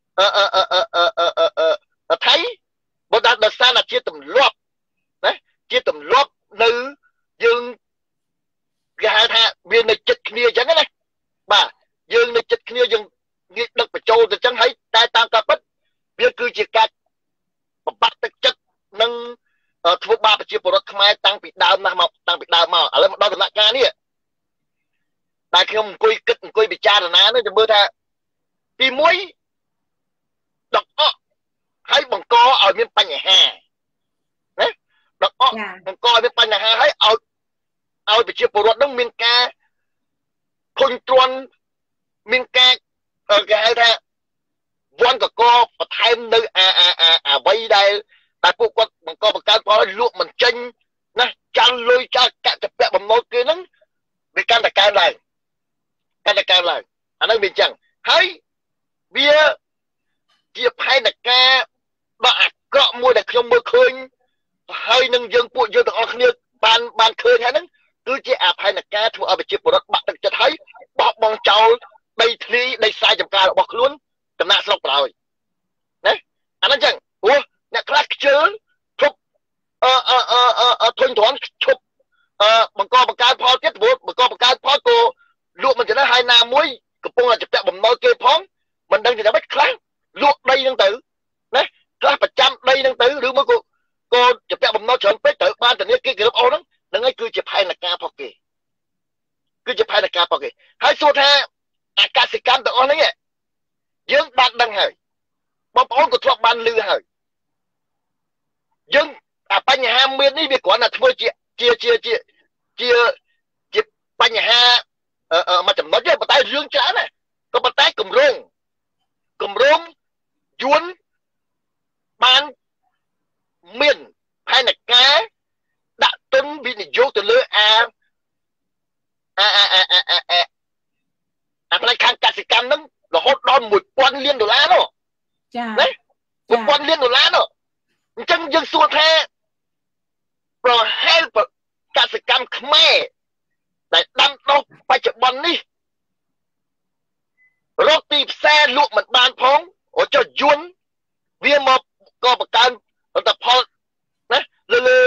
ថៃបើដល់សារតែជាទម្លាប់ណាជាទម្លាប់នៅយើងគេហៅថាវានៅចិត្តគ្នាអញ្ចឹងណាបាទយើងនៅចិត្តគ្នាយើងងាកដឹកបញ្ចូលទៅអញ្ចឹងហើយតែតាមការពិតវាគឺជាការបំបត្តិទឹកចិត្តនិងធ្វើបាបប្រជាពលរដ្ឋខ្មែរតាំងពីដើមណាស់មកតាំងពីដើមមកឥឡូវមកដល់ដំណាក់កាលនេះតែខ្ញុំអង្គុយគិតអង្គុយពិចារណានោះจะមើលថាទី1ដកអក់ហើយបង្កឲ្យមានបញ្ហាណាដកអក់បង្កឲ្យមានបញ្ហាហើយឲ្យប្រជាពលរដ្ឋនឹងមានការធុញទ្រាន់មានការគេហៅថាវាន់កកបន្ថែមនៅអ្វីដែលពួកគាត់បង្កើតផលលក់មិនចេញណាចាំលុយចាក់កច្ចពៈបំណុលគេហ្នឹងវាកាន់តែកើនឡើងអាហ្នឹងវាអញ្ចឹងហើយវាជាផែនការដ៏អាក្រក់មួយដែលខ្ញុំមើលឃើញហើយនឹងពួកយើងទាំងអស់គ្នាបានឃើញហើយហ្នឹងគឺជាផែនការធ្វើឲ្យប្រជាពលរដ្ឋបាក់ទឹកចិត្តហើយបោះបង់ចោលដីធ្លីដីស្រែចម្ការរបស់ខ្លួនចំណាក់ស្រុកក្រោយណាអាហ្នឹងអញ្ចឹងព្រោះអ្នកខ្លះខ្ជិលจะแปะบ่มน้อยเกยพ้องมันดังจะไม่ครั้งลวกđầy năng tử nè raประจำđầy năng tửหรือมันก็จะแปะบ่มน้อยเฉินไปเต๋อบ้านแต่เนี้ยเกยเกยรับเอานั้นนั่นไงคือจะภายในกาพอเกยคือจะภายในกาพอเกยให้สุดท้ายอากาศกรรมแต่อันนี้យើងបានដឹងហើយបងប្អូនក៏ធ្លាប់បានឮហើយយើងអាបញ្ហាមាននេះវាគ្រាន់តែធ្វើជាបញ្ហាមួយចំណុចទេប៉ុន្តែរឿងច្រើនណាស់ក៏ប៉ុន្តែគម្រោងយួនបានមានផែនការដាក់ទុនវិនិយោគទៅលើផ្នែកខាងកសិកម្មហ្នឹងរហូតដល់$1000 លាននោះចា៎ណា$1000 លាននោះអញ្ចឹងយើងសួរថាប្រហែលកសិកម្មខ្មែរដែលដាំដុះបច្ចុប្បន្ននេះរកទីផ្សារលក់មិនបានផងអូចុះយួនវាមកក៏បង្កើនផលផលណាលើ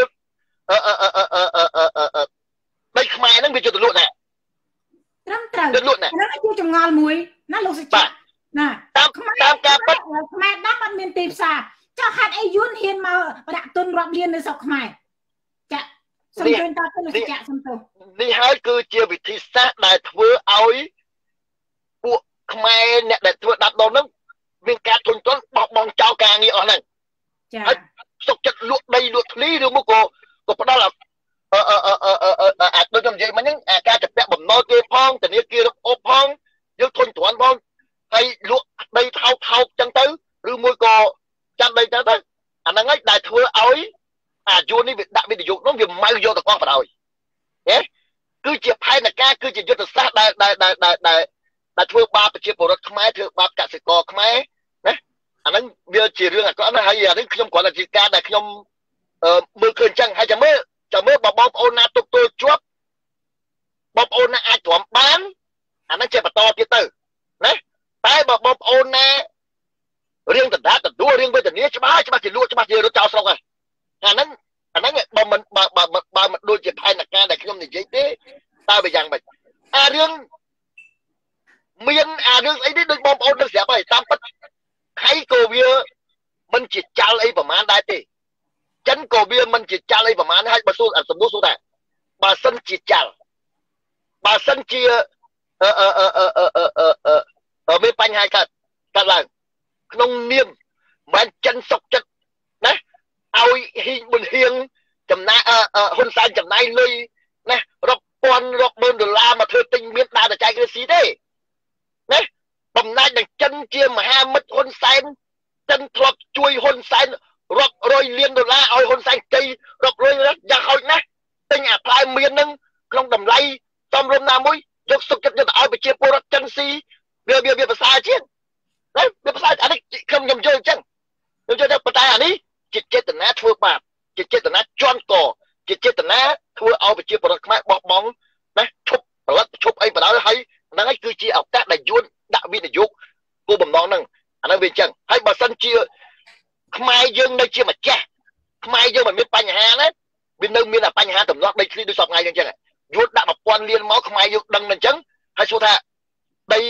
ដីខ្មែរហ្នឹងវាជួយទៅលក់ដែរត្រឹមត្រូវហ្នឹងជាចម្ងល់មួយណាលោកសេចក្ដីណាតាមការពិតខ្មែរដាំអត់មានទីផ្សារចុះហេតុអីយួនហ៊ានមកដាក់ទុនរាប់លាននៅស្រុកខ្មែរចាសូមជឿតើទៅលោកសេចក្ដីសំទោសនេះហើយគឺជាវិធីសាស្ត្រដែលធ្វើឲ្យពួកខ្មែរអ្នកដែលធ្វើដាប់ដុំហ្នឹងមានការធុញទ្រាន់បោះបង់ចោលការងារអស់ហ្នឹងចាហើយសុកចិត្តលក់ដីលក់ធ្លីឬមកក៏ផ្ដល់អាចដូចខ្ញុំនិយាយមិញហ្នឹងការចាក់បំណុលគេផងធនាគាររកអបផងយើងធុញទ្រាន់ផងហើយលក់ដីថោកចឹងទៅឬមួយក៏ចាំដីទៅអាហ្នឹងឯងដែលធ្វើឲ្យអាយួននេះវាដាក់វិនិយោគនោះវាម៉ៅយកទៅកោះបដ ாய் ហ៎គឺជាផែនការគឺជាយុទ្ធសាស្ត្រដែលធ្វើបាបប្រជាពលរដ្ឋខ្មែរធ្វើបាបកសិករខ្មែរណាអាហ្នឹងវាជារឿងអាក្រក់ណាស់ហើយអានេះខ្ញុំគ្រាន់តែជាការដែលខ្ញុំមើលឃើញចឹងហើយចាំមើលបងប្អូនណាទប់ទល់ជាប់បងប្អូនណាអាចទ្រាំបានអាហ្នឹងជាបន្តទៀតទៅណាតែបើបងប្អូនណារៀងដណ្ដាតទទួលរៀងវេទនាច្បាស់ជាលក់ច្បាស់ជារត់ចោលស្រុកហើយអាហ្នឹងបើមិនដូចជាផែនការដែលខ្ញុំនិយាយទេតើវាយ៉ាងម៉េចអារឿងមានអារឿងអីនេះដូចបងប្អូនដឹងស្រាប់ហើយតាមពិតខៃក៏វាមិនជាចោលអីប្រហែលដែរទេចិនក៏វាមិនជាចោលអីប្រហែលហើយបើសួរសំណួរសួរថាបើសិនជាចោលបើសិនជាមានបញ្ហាកើតឡើងក្នុងនាមមិនចិនសុកចិត្តណាឲ្យហ៊ីងប៊ុនហៀងចំណាយហ៊ុនសែនចំណាយលុយណារាប់ពាន់រាប់ម៉ឺនដុល្លារមកធ្វើទិញមានដើរតែចែកគ្នាស៊ីទេណាបំណាច់នឹងចិនជាមហាមិត្តហ៊ុនសែនចិនធ្លាប់ជួយហ៊ុនសែនរាប់រយលានដុល្លារឲ្យហ៊ុនសែនជ័យរាប់រយយ៉ាងហោចណាស់ទិញអាផ្លែមៀននឹងក្នុងតម្លៃសមរម្យណាមួយយកសុខចិត្តយកទៅឲ្យប្រជាពលរដ្ឋចិនស៊ីវាភាសាជាងណាវាភាសាអានេះខ្ញុំយល់អញ្ចឹងខ្ញុំយល់តែប៉ុន្តែអានេះជាចេតនាធ្វើបាបជាចេតនាជន់កជាចេតនាធ្វើឲ្យប្រជាពលរដ្ឋខ្មែរបោះបង់ណាឈប់ផលិតឈប់អីបណ្ដោយហើយហ្នឹងហើយគឺជាឱកាសដែលយួនដាក់វិនិយោគគោលបំណងហ្នឹងអាហ្នឹងវាអញ្ចឹងហើយបើសិនជាខ្មែរយើងនៅជាម្ចាស់ខ្មែរយើងមិនមានបញ្ហាណាវានៅមានតែបញ្ហាតំណក់ដីធ្លីដូចសពថ្ងៃអញ្ចឹងយួនដាក់1000 លានមកខ្មែរយើងដឹងអញ្ចឹងហើយសួរថាដី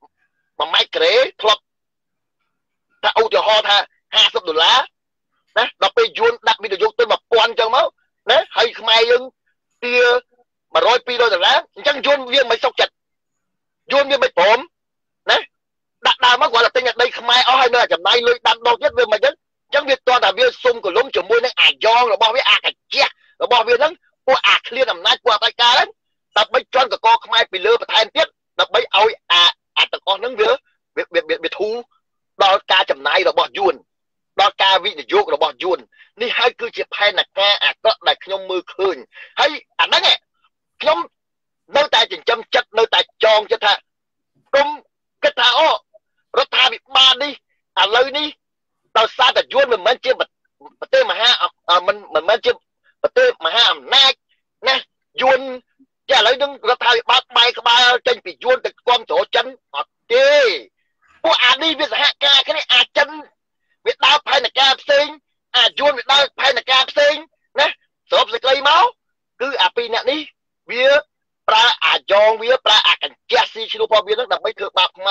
1 ម៉ែត្រការ៉េធ្លាប់ថាឧទាហរណ៍ថា$50ណាដល់ពេលយួនដាក់វិនិយោគទៅ1000អញ្ចឹងមកណាហើយខ្មែរយើងទា$100-200អញ្ចឹងយួនវាមិនសុខចិត្តយួនវាមិនព្រមណាដាក់ដើមមកគាត់តែទិញដីខ្មែរអស់ហើយនៅចំណាយលុយដាំដុះទៀតវាមិនអញ្ចឹងវាតតែវាសុំកលុំជាមួយនឹងអាយ៉ងរបស់វាអាកាជះរបស់វាហ្នឹងពួកអាឃ្លានអំណាចពួកអបិការហ្នឹងដើម្បីជន់កកខ្មែរពីលើបន្ថែមទៀតដើម្បីឲ្យអាទាំងអស់ហ្នឹងវាធូរដល់ការចំណាយរបស់យួនដល់ការវិនិយោគរបស់យួននេះហើយគឺជាផែនការអាក្រក់ដែលខ្ញុំមើលឃើញហើយអាហ្នឹងខ្ញុំនៅតែចិញ្ចឹមចិត្តនៅតែចងចិត្តថាគុំគិតថារដ្ឋាភិបាលនេះឥឡូវនេះដោយសារតែយួនមិនមែនជាប្រទេសមហាមិនមែនជាប្រទេសមហាអំណាចណាយួនចាឥឡូវនឹងរដ្ឋាភិបាលបែកក្បាលចេញពីយួនទៅគាំទ្រចិនអត់ទេពួកអានេះវាសហការគ្នាអាចិនវាដើរផែនការផ្សេងអាយួនវាដើរផែនការផ្សេងណាសរុបសេចក្តីមកគឺអាពីរអ្នកនេះវាប្រើអាយ៉ងវាប្រើអាកញ្ចះស៊ីឈ្នួលរបស់វានឹងដើម្បីធ្វើបាបខ្មែរ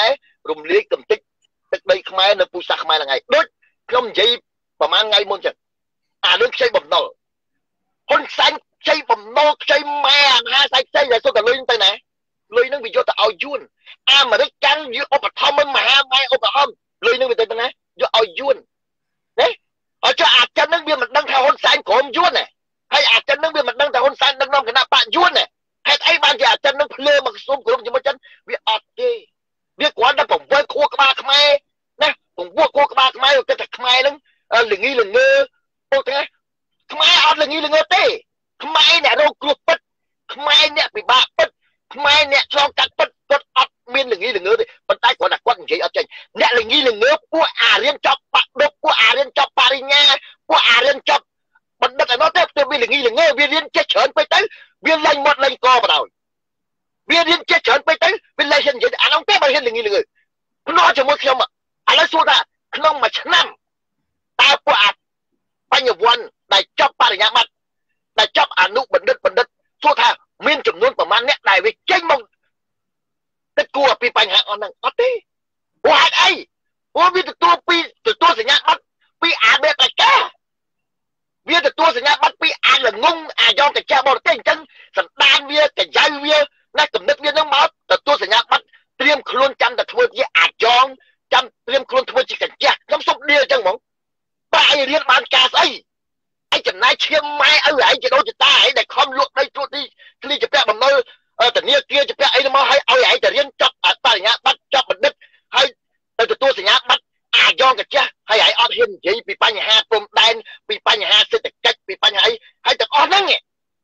រំលាយកំតិចទឹកដីខ្មែរនៅពូជសាសន៍ខ្មែរហ្នឹងឯងដូចខ្ញុំនិយាយប្រហែលថ្ងៃមុនចឹងអារឿងខ្ចីបំណុលហ៊ុនសែនខ្ចីបំណុលខ្ចីម៉ែអាមហាសែនខ្ចីតែសុទ្ធតែលុយទៅណាលុយហ្នឹងវាយកទៅឲ្យយួនអាមេរិកកាន់យកឧបត្ថម្ភមហាម៉ែឧបត្ថម្ភលុយហ្នឹងវាទៅណាយកឲ្យយួនណាអត់ចុះអាចិនហ្នឹងវាមិនដឹងថាហ៊ុនសែនក្រុមយួនទេហើយអាចិនហ្នឹងវាមិនដឹងថាហ៊ុនសែនដឹកនាំគណៈបកយួនទេហេតុអីបានជាអាចិនហ្នឹងភ្លើមកសុំក្រុមជាមួយចិនវាអត់ទេវាគ្រាន់តែបង្វិលខួរក្បាលខ្មែរណាបង្វិលខួរក្បាលខ្មែរគិតថាខ្មែរហ្នឹងល្ងីល្ងើពុកថាខ្មែរអត់ល្ងីល្ងើទេខ្មែរអ្នករងគ្រោះពិតខ្មែរអ្នកពិបាកពិតខ្មែរអ្នកឆ្លងកាត់ពិតគាត់អត់មានល្ងីល្ងើទេប៉ុន្តែគាត់ថាគាត់និយាយអត់ចេញអ្នកល្ងីល្ងើពួកអារៀនចប់បាក់ដប់ពួកអារៀនចប់បរិញ្ញាពួកអារៀនចប់បណ្ឌិតឯនោះទេវាល្ងីល្ងើវារៀនចេះច្រើនពេកទៅវាលែងមាត់លែងកបណ្ដោយវារៀនចេះច្រើនពេកទៅវាលែងហ៊ាននិយាយអានោះទេបើហ៊ានល្ងីល្ងើភ្នាល់ជាមួយខ្ញុំឥឡូវសួរថាក្នុងមួយឆ្នាំតើពួកអាបញ្ញវន្តដែលចប់បរិញ្ញាបត្រដែលចប់អនុបណ្ឌិតសួរថាមានចំនួនប្រមាណអ្នកដែលវាចេញមកទឹកគួរពីបញ្ហាអស់ហ្នឹងអត់ទេព្រោះហេតុអីព្រោះវាទទួលសញ្ញាបត្រពីអាមេរិកាវាទទួលសញ្ញាបត្រពីអាល្ងងអាយ៉ងកាចាបរទេសអញ្ចឹងសន្តានវាកាយវាណាកំណត់វានឹងមកទទួលសញ្ញាបត្រត្រៀមខ្លួនចាំតែធ្វើជាអាចងចាំត្រៀមខ្លួនធ្វើជាកញ្ចក់ខ្ញុំសុំដៀលអញ្ចឹងហ្មងបើឯងរៀនបានការស្អីឯងចំណាយឈាមម៉ែឪឯងជាដូនជាតាឯងដែលខំលក់ដីត្រួតទីឃ្លីជាពាក់បំណុលធនាគារជាពាក់អីទៅមកឲ្យឯងទៅរៀនចប់បរិញ្ញាបត្រចប់បណ្ឌិតហើយទៅទទួលសញ្ញាបត្រអាយ៉ងកាចាស់ហើយឯងអត់ហ៊ាននិយាយពីបញ្ហាព្រំដែនពីបញ្ហាសេដ្ឋកិច្ចពីបញ្ហាអីហើយទាំងអស់ហ្នឹង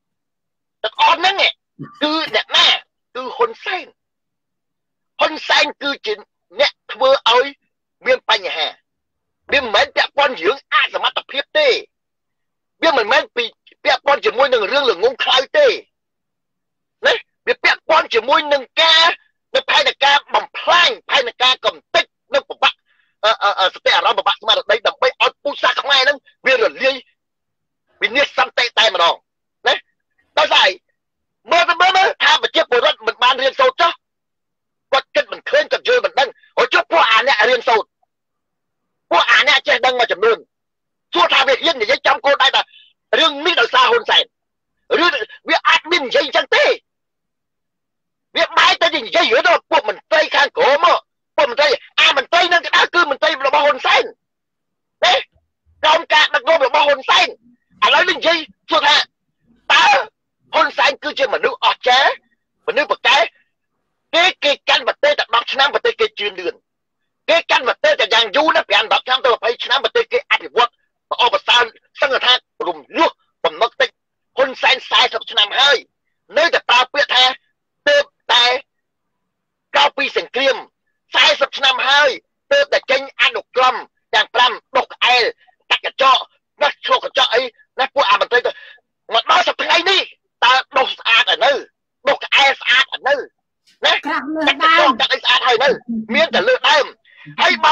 គឺអ្នកណាគឺហ៊ុនសែនគឺជាអ្នកធ្វើឲ្យមានបញ្ហាវាមិនមែនពាក់ព័ន្ធរឿងអសមត្ថភាពទេវាមិនមែនពីពាក់ព័ន្ធជាមួយនឹងរឿងល្ងងខ្លៅទេណាវាពាក់ព័ន្ធជាមួយនឹងការនៅផែនការបំផ្លាញផែនការកំទេចនៅប្របាក់សតិអារម្មណ៍ប្របាក់ស្មារតីដើម្បីឲ្យពូជសាសន៍ខ្មែរហ្នឹងវារលាយវិនិច្ឆ័យសន្តិតែម្ដងណាដោយសារមើលថាប្រជាពលរដ្ឋមិនបានរៀនសូត្រចុះគាត់គិតមិនឃើញគាត់យល់មិនដឹងហើយចុះពួកអាអ្នករៀនសូត្រពួកអាអ្នកចេះដឹងមួយចំនួនសួរថាវាហ៊ាននិយាយចំគោលដៅថារឿងនេះដោយសារហ៊ុនសែនឬវាអាចមាននិយាយអញ្ចឹងទេវាបែរទៅនិយាយរឿងទៅពួកមន្ត្រីខាងក្រមមកពួកមន្ត្រីមន្ត្រីនឹងគឺមន្ត្រីរបស់ហ៊ុនសែនណាក្រមការដឹកនាំរបស់ហ៊ុនសែនឥឡូវនេះនិយាយសួរថាតើហ៊ុនសែនគឺជាមនុស្សអស្ចារ្យមនុស្សប្រកែគេកាន់ប្រទេសតែ10ឆ្នាំប្រទេសគេជឿនលឿនគេកាន់ប្រទេសតែយ៉ាងយូរណាស់5 10ឆ្នាំទៅ20ឆ្នាំប្រទេសគេអភិវឌ្ឍល្អប្រសើរសឹងថារំលោះបំណុលតិចហ៊ុនសែន40ឆ្នាំហើយនៅតែប្រើពាក្យថាទើបតែកោពីសង្គ្រាម40ឆ្នាំហើយទើបតែចេញអនុក្រមទាំង5ដុសក្អែលតាក់កញ្ចក់ណាស់ឆ្លុះកញ្ចក់អីណាពួកអាមន្ត្រីទៅមកដល់សប្តាហ៍នេះតើដុសស្អាតឲ្យនៅដុសក្អែលស្អាតឲ្យនៅណាក្រាស់លើដើមដាក់ឲ្យស្អាតហើយនៅមានតែលើដើមហើយបើ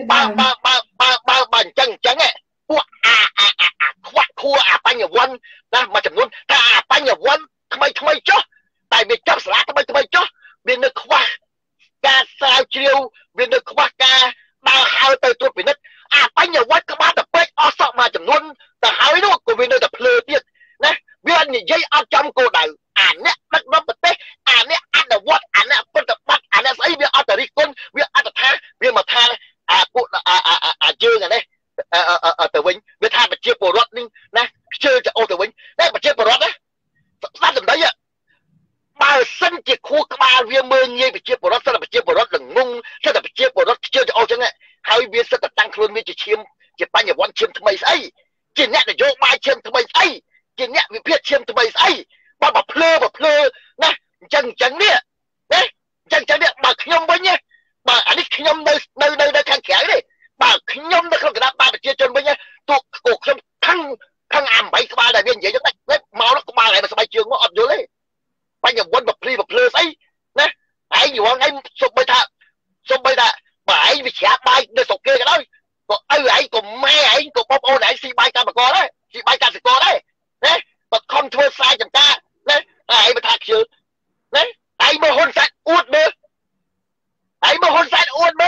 អញ្ចឹងពួកខ្វាក់ខួរបញ្ញវន្តណាមួយចំនួនថាបញ្ញវន្តថ្មីចុះតែវាចាប់ស្លាកថ្មីចុះវានៅខ្វះការស្រាវជ្រាវវានៅខ្វះការដើរហើរទៅត្រួតពិនិត្យបញ្ញវន្តក្បាលតែពេកអស់សក់មួយចំនួនទៅហើយនោះក៏វានៅតែភ្លើទៀតណាវានិយាយអត់ចំគោលដៅអ្នកដឹកនាំប្រទេសអ្នកអនុវត្តអ្នកប្រតិបត្តិអ្នកស្អីវាអត់តរិះគន់វាអត់ថាវាមកថាពួកយើងនេះទៅវិញវាថាប្រជាពលរដ្ឋនេះណាខ្ជិលទៅអូទៅវិញតែប្រជាពលរដ្ឋណាស្ដាប់សម្ដីបើសិនជាខួរក្បាលវាមើលងាយប្រជាពលរដ្ឋសិនតែប្រជាពលរដ្ឋល្ងងសិនតែប្រជាពលរដ្ឋខ្ជិលទៅអូចឹងហើយវាសិតតែតាំងខ្លួនវាជាឈាមជាបញ្ញវន្តឈាមថ្មីស្អីជាអ្នកនយោបាយឈាមថ្មីស្អីជាអ្នកវិភាគឈាមថ្មីស្អីបើភ្លើណាអញ្ចឹងនេះណាអញ្ចឹងនេះបើខ្ញុំវិញបើអានេះខ្ញុំនៅខាងក្រៅទេបើខ្ញុំនៅក្នុងគណៈបកប្រជាជនវិញទោះខ្ញុំខឹង8ក្បាលដែលវានិយាយចឹងមកដល់ក្បាលហើយស្បែកជើងមកអត់យល់ទេបញ្ញវន្តភ្លឺស្អីណាឯងយល់ឯងសុំបីថាបើឯងវិជ្ជាបាយនៅស្រុកគេក៏ដោយក៏ឪឯងក៏ម៉ែឯងក៏បងប្អូនឯងស៊ីបាយកម្មករដែរស៊ីបាយកសិករដែរណាបើខំធ្វើស្រែចម្ការណាឯងមកថាខ្ជិលណាឯងមកហ៊ុនសែនអួតមើល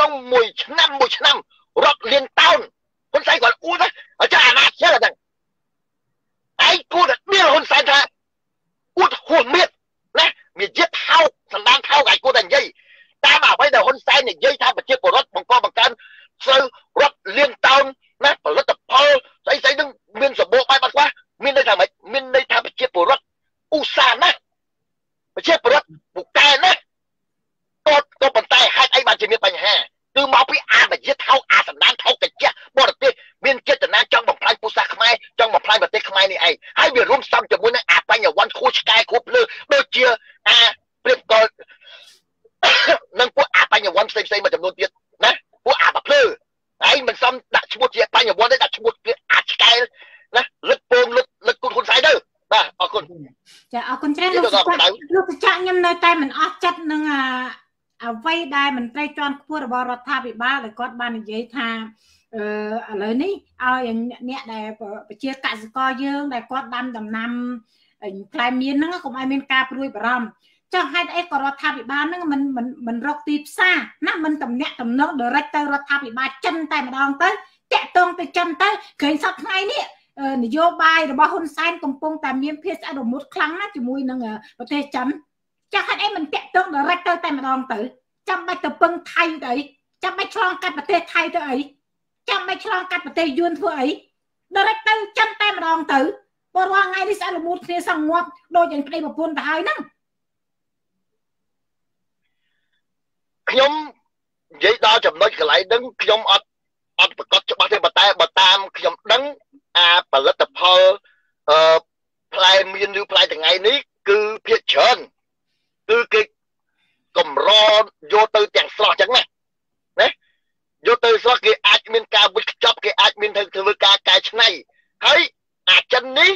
ក្នុងមួយឆ្នាំរាប់លានតោនហ៊ុនសែនគាត់អួតអាចារ្យអាណាចចឹងហ្នឹងឯងគួរតែដៀលហ៊ុនសែនថាអួតហួសមៀតណាមានជាតិថោកសម្ដានថោកឯងគួរតែនិយាយតាមអ្វីដែលហ៊ុនសែននិយាយថាប្រជាពលរដ្ឋបង្កបង្កើនស្រូវរាប់លានតោនណាផលិតផលស្អីហ្នឹងមានសម្បូរបែបបាត់ខ្លះមានន័យថាម៉េចមានន័យថាប្រជាពលរដ្ឋឧស្សាហ៍ណាស់ប្រជាពលរដ្ឋពូកែណាស់ក៏ប៉ុន្តែហេតុអីបានជាមានបញ្ហាគឺមកពីអាបជាថោកអាសម្ដានថោកតិចបរទេសមានចេតនាចង់បំផ្លាញពូសាសន៍ខ្មែរចង់បំផ្លាញប្រទេសខ្មែរនេះឯងហើយវារួមផ្សំជាមួយនឹងអាបញ្ញវន្តខួឆ្កែខួភ្លើដូចជាអាព្រៀបកលនឹងពួកអាបញ្ញវន្តផ្សេងមួយចំនួនទៀតណាពួកអាប្រភ្លើឯងមិនសមដាក់ឈ្មោះជាបញ្ញវន្តទេដាក់ឈ្មោះជាអាឆ្កែណាលឹកពងលឹកគុណហ៊ុនសែនទៅបាទអរគុណចាអរគុណច្រើនលោកសច្ចៈខ្ញុំនៅតែមិនអស់ចិត្តនឹងអ្វីដែលមន្ត្រីជាន់ខ្ពស់របស់រដ្ឋាភិបាលដែលគាត់បាននិយាយថាឥឡូវនេះឲ្យអ្នកដែលប្រជាកសិករយើងដែលគាត់ដាំដំណាំផ្លែមៀនហ្នឹងកុំឲ្យមានការព្រួយបារម្ភចុះហេតុអីក៏រដ្ឋាភិបាលហ្នឹងមិនរកទីផ្សារណាមិនតំណាក់តំណង direct ទៅរដ្ឋាភិបាលចិនតែម្ដងទៅតាក់ទងទៅចិនទៅឃើញសប្តាហ៍ថ្ងៃនេះនយោបាយរបស់ហ៊ុនសែនកំពុងតែមានភាពស្អិតរមួតខ្លាំងណាស់ជាមួយនឹងប្រទេសចិនចាស់ហេតុអីមិនតាក់ទង direct ទៅតែម្ដងទៅចាំបាច់ទៅពឹងថៃទៅអីចាំបាច់ឆ្លងកាត់ប្រទេសថៃទៅអីចាំបាច់ឆ្លងកាត់ប្រទេសយួនធ្វើអី direct ទៅចិនតែម្ដងទៅព្រោះរាល់ថ្ងៃនេះស្អិតរមួតគ្នាសង្ងប់ដូចយ៉ាងប្តីប្រពន្ធទៅហើយហ្នឹងខ្ញុំនិយាយដល់ចំណុចកន្លែងហ្នឹងខ្ញុំអត់ប្រកាសច្បាស់ទេប៉ុន្តែបើតាមខ្ញុំដឹងអាផលិតផលផ្លែមៀនឬផ្លែថ្ងៃនេះគឺភាគច្រើនគឺគេកម្រយកទៅទាំងស្រស់ចឹងណាយកទៅស្រស់គេអាចមានការវិចខ្ចប់គេអាចមានធ្វើការកែច្នៃហើយអាចិននេះ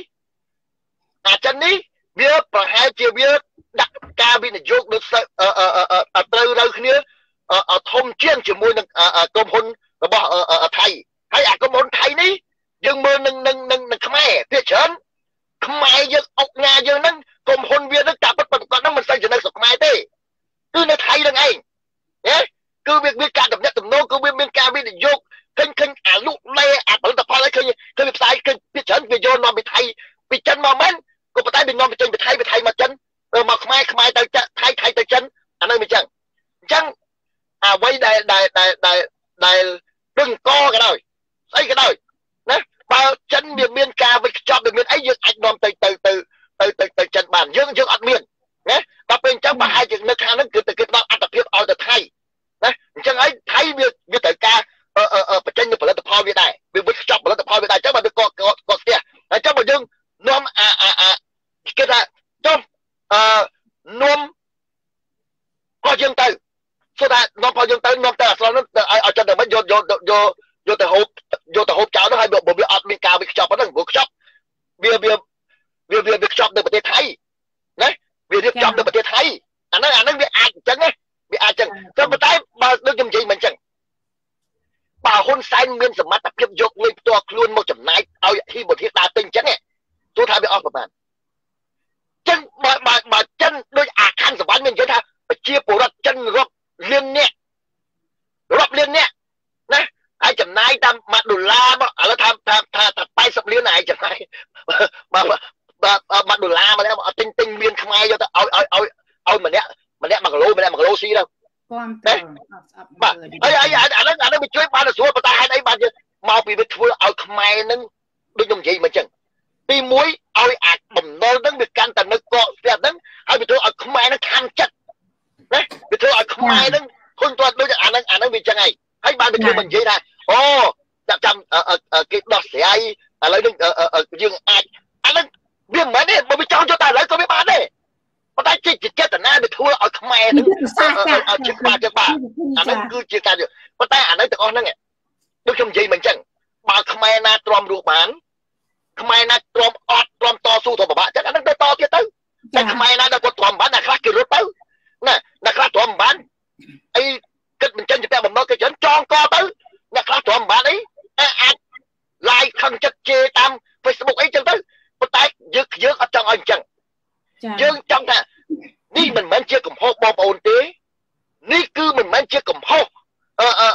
វាប្រហែលជាវាដាក់ការវិនិយោគដូចត្រូវគ្នាធំជាងជាមួយនឹងក្រុមហ៊ុនរបស់ថៃហើយអាក្រុមហ៊ុនថៃនេះយើងមើលនឹងខ្មែរភាគច្រើនខ្មែរយើងអុកញ៉ាយើងហ្នឹងក្រុមហ៊ុនវានឹងតាមពិតគាត់ហ្នឹងមិនសូវចំណេះស្រុកខ្មែរទេគឺនៅថៃនឹងឯងគឺវាមានការតំណាក់តំណងគឺវាមានការវិនិយោគឃើញអាលុលេអាផលិតផលឲ្យឃើញវាផ្សាយឃើញភាគច្រើនវាយកនាំពីថៃពីចិនមកមែនក៏ប៉ុន្តែវានាំពីចេញពីថៃមកចិនមកខ្មែរទៅថៃទៅចិនអានោះមិនចឹងអញ្ចឹងអ្វីដែលដឹងកក៏ដោយស្អីក៏ដោយណាបើចិនវាមានការវិចខ្ចប់វាមានអីយើងអាចនាំទៅចិនបានយើងអត់មានណាដល់ពេលអញ្ចឹងប្រហែលជានៅខាងហ្នឹងគឺទៅគេផ្ដល់អត្ថភាពឲ្យទៅថៃណាអញ្ចឹងហើយថៃវាត្រូវការបញ្ចេញនូវផលិតផលវាដែរវាវិចខ្ចប់ផលិតផលវាដែរអញ្ចឹងបើវាក៏ស្ទះអញ្ចឹងបើយើងនាំគេថាចុះនាំក៏យើងទៅဆိုថានាំផលយើងទៅនាំទៅអាស្រ័យនោះឲ្យចិត្តតែមិនយកទៅហូបចោលនោះហើយបើវាអត់មានការវិខ្ចប់ហ្នឹងព្រោះខ្ចប់វាខ្ចប់នៅប្រទេសថៃណាវារៀបចំនៅប្រទេសថៃអាហ្នឹងវាអាចអញ្ចឹងណាវាអាចអញ្ចឹងតែប៉ុន្តែបើដូចខ្ញុំនិយាយមិនអញ្ចឹងបើហ៊ុនសែនមានសមត្ថភាពយកលុយផ្ទាល់ខ្លួនមកចំណាយឲ្យហ៊ីបូធីដើរទិញអញ្ចឹងទោះថាវាអស់ប្រហែលអញ្ចឹងបើចិនដូចអាខានសវណ្ណមាននិយាយថាប្រជាពលរដ្ឋចិនរាប់លានអ្នកណាហើយចំណាយតាម$1មកឥឡូវថា80លានហើយចំណាយ$1មកแล้วអត់ទិញមានខ្មែរយកទៅឲ្យម្នាក់1គីឡូម្នាក់1គីឡូស៊ីទៅបាទហើយអាហ្នឹងវាជួយបានស្រួលប៉ុន្តែហេតុអីបានជាមកពីវាធ្វើឲ្យខ្មែរនឹងដូចខ្ញុំនិយាយមកអញ្ចឹងទី1ឲ្យអាបំណុលហ្នឹងវាកាន់តែនៅកកស្ទះហ្នឹងហើយវាធ្វើឲ្យខ្មែរនឹងខាំចិត្តណាវាធ្វើឲ្យខ្មែរនឹងហ៊ុនទាត់ដូចអាហ្នឹងវាអញ្ចឹងហើយបានវាធ្វើមិននិយាយថាអូចាំគេដោះស្រាយឥឡូវនេះយើងអាចអាហ្នឹងវាមិនមែនទេបើវាចង់យកតែឥឡូវក៏វាបានដែរប៉ុន្តែចេតនាវាធ្វើឲ្យខ្មែរនឹងឲ្យជិះបាទអាហ្នឹងគឺជាការយកប៉ុន្តែអាហ្នឹងទាំងអស់ហ្នឹងដូចខ្ញុំនិយាយមិនអញ្ចឹងបើខ្មែរណាទ្រាំរស់បានខ្មែរណាទ្រាំអត់ទ្រាំតស៊ូទៅពិបាកចឹងអាហ្នឹងទៅតទៀតទៅតែខ្មែរណាដែលគាត់ទ្រាំបានអ្នកខ្លះគេរត់ទៅណាអ្នកខ្លះទ្រាំបានអីគិតមិនចេញទៅបំណុលគេច្រើនចងកទៅអ្នកខ្លះទ្រាំបានអីអាច like ខឹងចិត្តជេរតាម Facebook អីចឹងទៅប៉ុន្តែយើងអត់ចង់ឲ្យអញ្ចឹងយើងចង់ថានេះមិនមែនជាកំហុសបងប្អូនទេនេះគឺមិនមែនជាកំហុស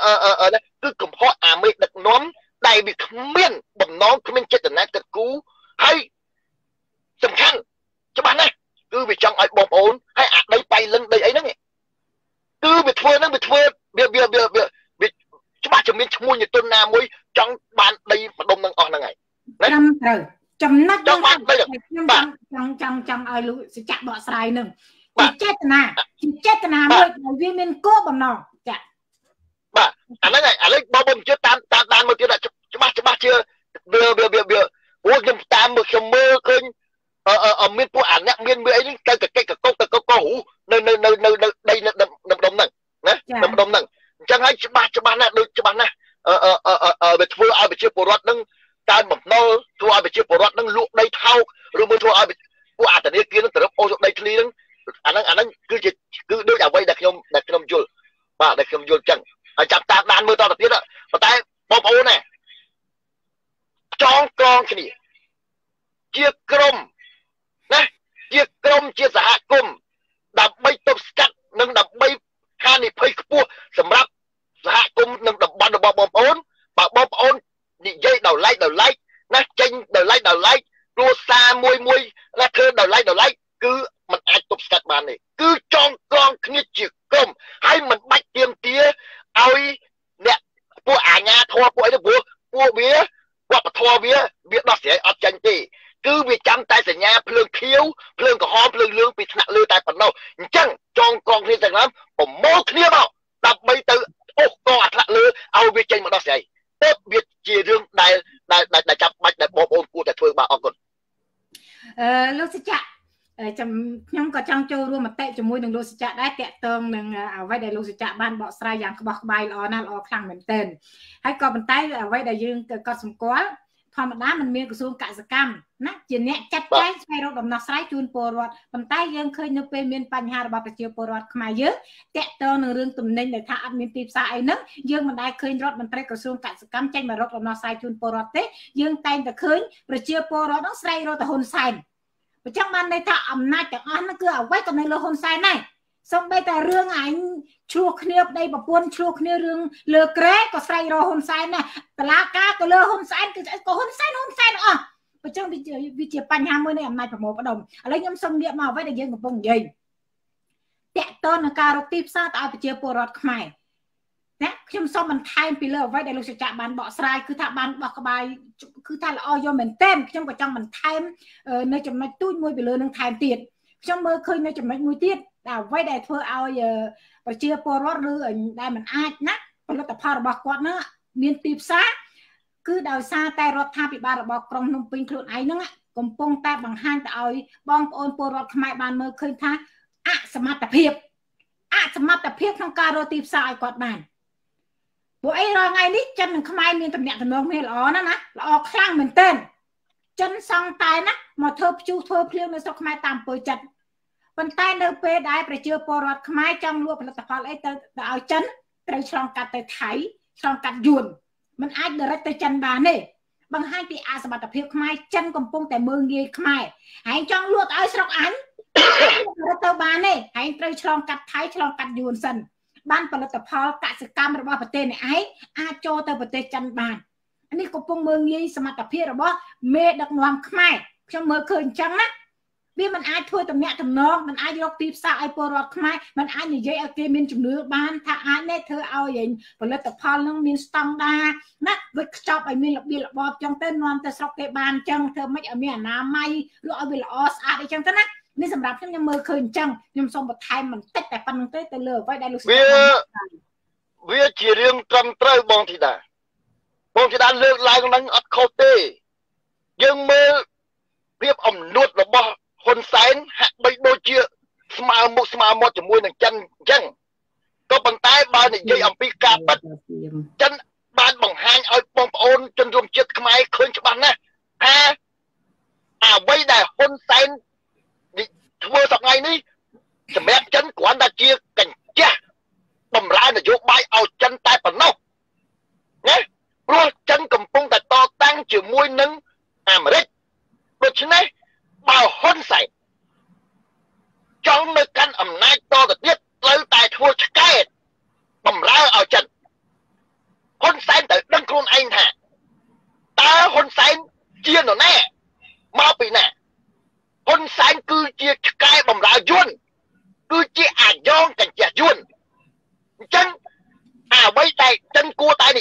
វាគ្មានបំណងគ្មានចេតនាគិតគូរហើយសំខាន់ច្បាស់ណាស់គឺវាចង់ឲ្យបងប្អូនហើយអាដីបៃលិនដីអីហ្នឹងគឺវាធ្វើហ្នឹងវាធ្វើវាច្បាស់ជំនាញឈ្មោះយន្តណាមួយចង់បានដីម្ដុំនឹងអស់ហ្នឹងហើយណាត្រូវចំណុចហ្នឹងខ្ញុំចង់ឲ្យលោកសច្ចៈបកស្រាយនឹងជាចេតនាមួយដែលវាមានគោលបំណងចាបាទអាហ្នឹងហើយឥឡូវបងប្អូនជឿតាមដានមកទៀតច្បាស់ជឿវាព្រោះខ្ញុំតាមមើលខ្ញុំមើលឃើញមានពួកអាអ្នកមានអីនេះទៅកកិច្ចកកទៅកករូនៅដីនៅម្ដុំហ្នឹងណានៅម្ដុំហ្នឹងអញ្ចឹងហើយច្បាស់ណាស់ដូចច្បាស់ណាស់វាធ្វើឲ្យប្រជាពលរដ្ឋហ្នឹងតាមបំណុលធ្វើឲ្យប្រជាពលរដ្ឋហ្នឹងលក់ដីថោកឬមួយធ្វើឲ្យពួកអធនាគារហ្នឹងទៅរកអូសដីធ្លីហ្នឹងអាហ្នឹងគឺដូចអ្វីដែលខ្ញុំយល់បាទដែលខ្ញុំយល់អញ្ចឹងហើយចាប់តាមដានមើលតទៅទៀតប៉ុន្តែបងប្អូនណាចងក្រងគ្នាជាក្រុមណាជាក្រុមជាសហគមន៍ដើម្បីទប់ស្កាត់និងដើម្បីហានិភ័យខ្ពស់សម្រាប់សហគមន៍និងតំបន់របស់បងប្អូនបើបងប្អូននិយាយដល់ឡែកណាចេញដល់ឡែកគ្រួសារមួយណាធ្វើដល់ឡែកគឺมันអាចទប់ស្កាត់បានទេគឺចងក្រងគ្នាជាក្រុមហើយมันបាច់ទាមទារឲ្យអ្នកពួកអាញាធរពួកអីទៅព្រោះពួកវាវប្បធម៌វាដោះស្រាយអត់ចាញ់ទេគឺវាចាំតែសញ្ញាភ្លើងខៀវភ្លើងក្រហមភ្លើងលឿងពីថ្នាក់លើតែប៉ុណ្ណោះអញ្ចឹងចងក្រងគ្នាទាំងนั้นប្រមូលគ្នាមកដើម្បីទៅអូសកអាថ្នាក់លើឲ្យវាចេញមកដោះស្រាយទៅវាជារឿងដែលចាំបាច់ដែលបងប្អូនគួរតែធ្វើបាទអរគុណលោកសច្ចៈខ្ញុំក៏ចង់ចូលរួមមតិជាមួយនឹងលោកសច្ចៈដែរតាក់ទងនឹងអ្វីដែលលោកសច្ចៈបានបកស្រាយយ៉ាងក្បោះក្បាយល្អណាស់ល្អខ្លាំងមែនទែនហើយក៏ប៉ុន្តែអ្វីដែលយើងក៏សម្គាល់ធម្មតាมันមានក្រសួងកសិកម្មណាជាអ្នកចាត់ចែងស្វែងរកដំណោះស្រាយជូនពលរដ្ឋប៉ុន្តែយើងឃើញនៅពេលមានបញ្ហារបស់ប្រជាពលរដ្ឋខ្មែរយើងតាក់ទងនឹងរឿងទំនិញដែលថាអត់មានទីផ្សារអីហ្នឹងយើងមិនដែលឃើញរដ្ឋមន្ត្រីក្រសួងកសិកម្មចេញមករកដំណោះស្រាយជូនពលរដ្ឋទេយើងតែងតែឃើញប្រជាពលរដ្ឋហ្នឹងស្រែករកទៅហ៊ុនសែនអញ្ចឹងបានន័យថាអំណាចទាំងអស់ហ្នឹងគឺអ្វីក៏នៅលើហ៊ុនសែនដែរសូម្បីតែរឿងអញឆ្លោះគ្នាប្តីប្រពន្ធឆ្លោះគ្នារឿងលើក្រែក៏ស្រែករកហ៊ុនសែនដែរតឡាការក៏លើហ៊ុនសែនគឺក៏ហ៊ុនសែនអស់អញ្ចឹងវាជាបញ្ហាមួយនៃអំណាចប្រមូលផ្ដុំឥឡូវខ្ញុំសូមងាកមកអ្វីដែលយើងកំពុងនិយាយតាក់ទងនឹងការរកទីផ្សារទៅឲ្យប្រជាពលរដ្ឋខ្មែរណាខ្ញុំសូមបន្ថែមពីលើអ្វីដែលលោកសច្ចៈបានបកស្រាយគឺថាបានបោះក្បាយគឺថាល្អយកមែនទែនខ្ញុំក៏ចង់បន្ថែមនៅចំណុចទូចមួយពីលើនឹងថែមទៀតខ្ញុំមើលឃើញនៅចំណុចមួយទៀតតែអ្វីដែលធ្វើឲ្យប្រជាពលរដ្ឋឬដែលមិនអាចណាផលិតផលរបស់គាត់ហ្នឹងមានទីផ្សារគឺដោយសារតែរដ្ឋាភិបាលរបស់ក្រុងភ្នំពេញខ្លួនឯងហ្នឹងកំពុងតែបង្ហាញទៅឲ្យបងប្អូនពលរដ្ឋខ្មែរបានមើលឃើញថាអសមត្ថភាពក្នុងការរកទីផ្សារឲ្យគាត់បានពួកអីរាល់ថ្ងៃនេះចិននិងខ្មែរមានទំនាក់ទំនងគ្នាល្អណាស់ណាល្អខ្លាំងមែនទែនចិនសង់តែណាមកធ្វើព្យុះធ្វើភ្លៀងនៅស្រុកខ្មែរតាមអំពើចិត្តប៉ុន្តែនៅពេលដែលប្រជាពលរដ្ឋខ្មែរចង់លក់ផលិតផលអីទៅឲ្យចិនត្រូវឆ្លងកាត់ទៅថៃឆ្លងកាត់យួនมันអាចដរិចទៅចិនបានទេបង្ហាញពីអសមត្ថភាពខ្មែរចិនកំពុងតែមើលងាយខ្មែរហើយចង់លក់ទៅឲ្យស្រុកអញទៅបានទេហើយត្រូវឆ្លងកាត់ថៃឆ្លងកាត់យួនសិនបានផលិតផលកសិកម្មរបស់ប្រទេសនេះឯងអាចចូលទៅប្រទេសចិនបាននេះកំពុងមើលងាយសមត្ថភាពរបស់មេដឹកនាំខ្មែរខ្ញុំមើលឃើញអញ្ចឹងណាវាមិនអាចធ្វើទំនាក់ទំនងមិនអាចរកទីផ្សារឲ្យពលរដ្ឋខ្មែរមិនអាចនិយាយឲ្យគេមានជំនឿបានថាអាចទេធ្វើឲ្យផលិតផលនឹងមានស្តង់ដារណាវិតខ្ចប់ឲ្យមានរបៀបរបបអញ្ចឹងទៅនាំទៅស្រុកគេបានអញ្ចឹងធ្វើម៉េចឲ្យមានអនាម័យឬឲ្យវាល្អស្អាតអីចឹងទៅណានេះសម្រាប់ខ្ញុំមើលឃើញអញ្ចឹងខ្ញុំសូមបន្ថែមបន្តិចតែប៉ុណ្្នឹងទេទៅលើអ្វីដែលលោកវាជារឿងត្រឹមត្រូវបងធីតាលើកឡើងហ្នឹងអត់ខុសទេយើងមើលភាពអំនួតរបស់ហ៊ុនសែនហាក់បីដូចជាស្មើមុខស្មើមាត់ជាមួយនឹងចិនអញ្ចឹងក៏ប៉ុន្តែបើនិយាយអំពីការពិតចិនបានបង្ហាញឲ្យបងប្អូនជនរួមជាតិខ្មែរឃើញច្បាស់ណាស់ថាអ្វីដែលហ៊ុនសែនធ្វើសប្តាហ៍នេះសម្រាប់ចិនគ្រាន់តែជាកញ្ចក់បំរើនយោបាយឲ្យចិនតែប៉ុណ្ណោះណាព្រោះចិនកំពុងតែតតាំងជាមួយនឹងអាមេរិកដូច្នេះបើហ៊ុនសែនចង់នៅកាន់អំណាចតទៅទៀតត្រូវតែធ្វើឆ្កែបំរើឲ្យចិនហ៊ុនសែនត្រូវដឹងខ្លួនឯងថា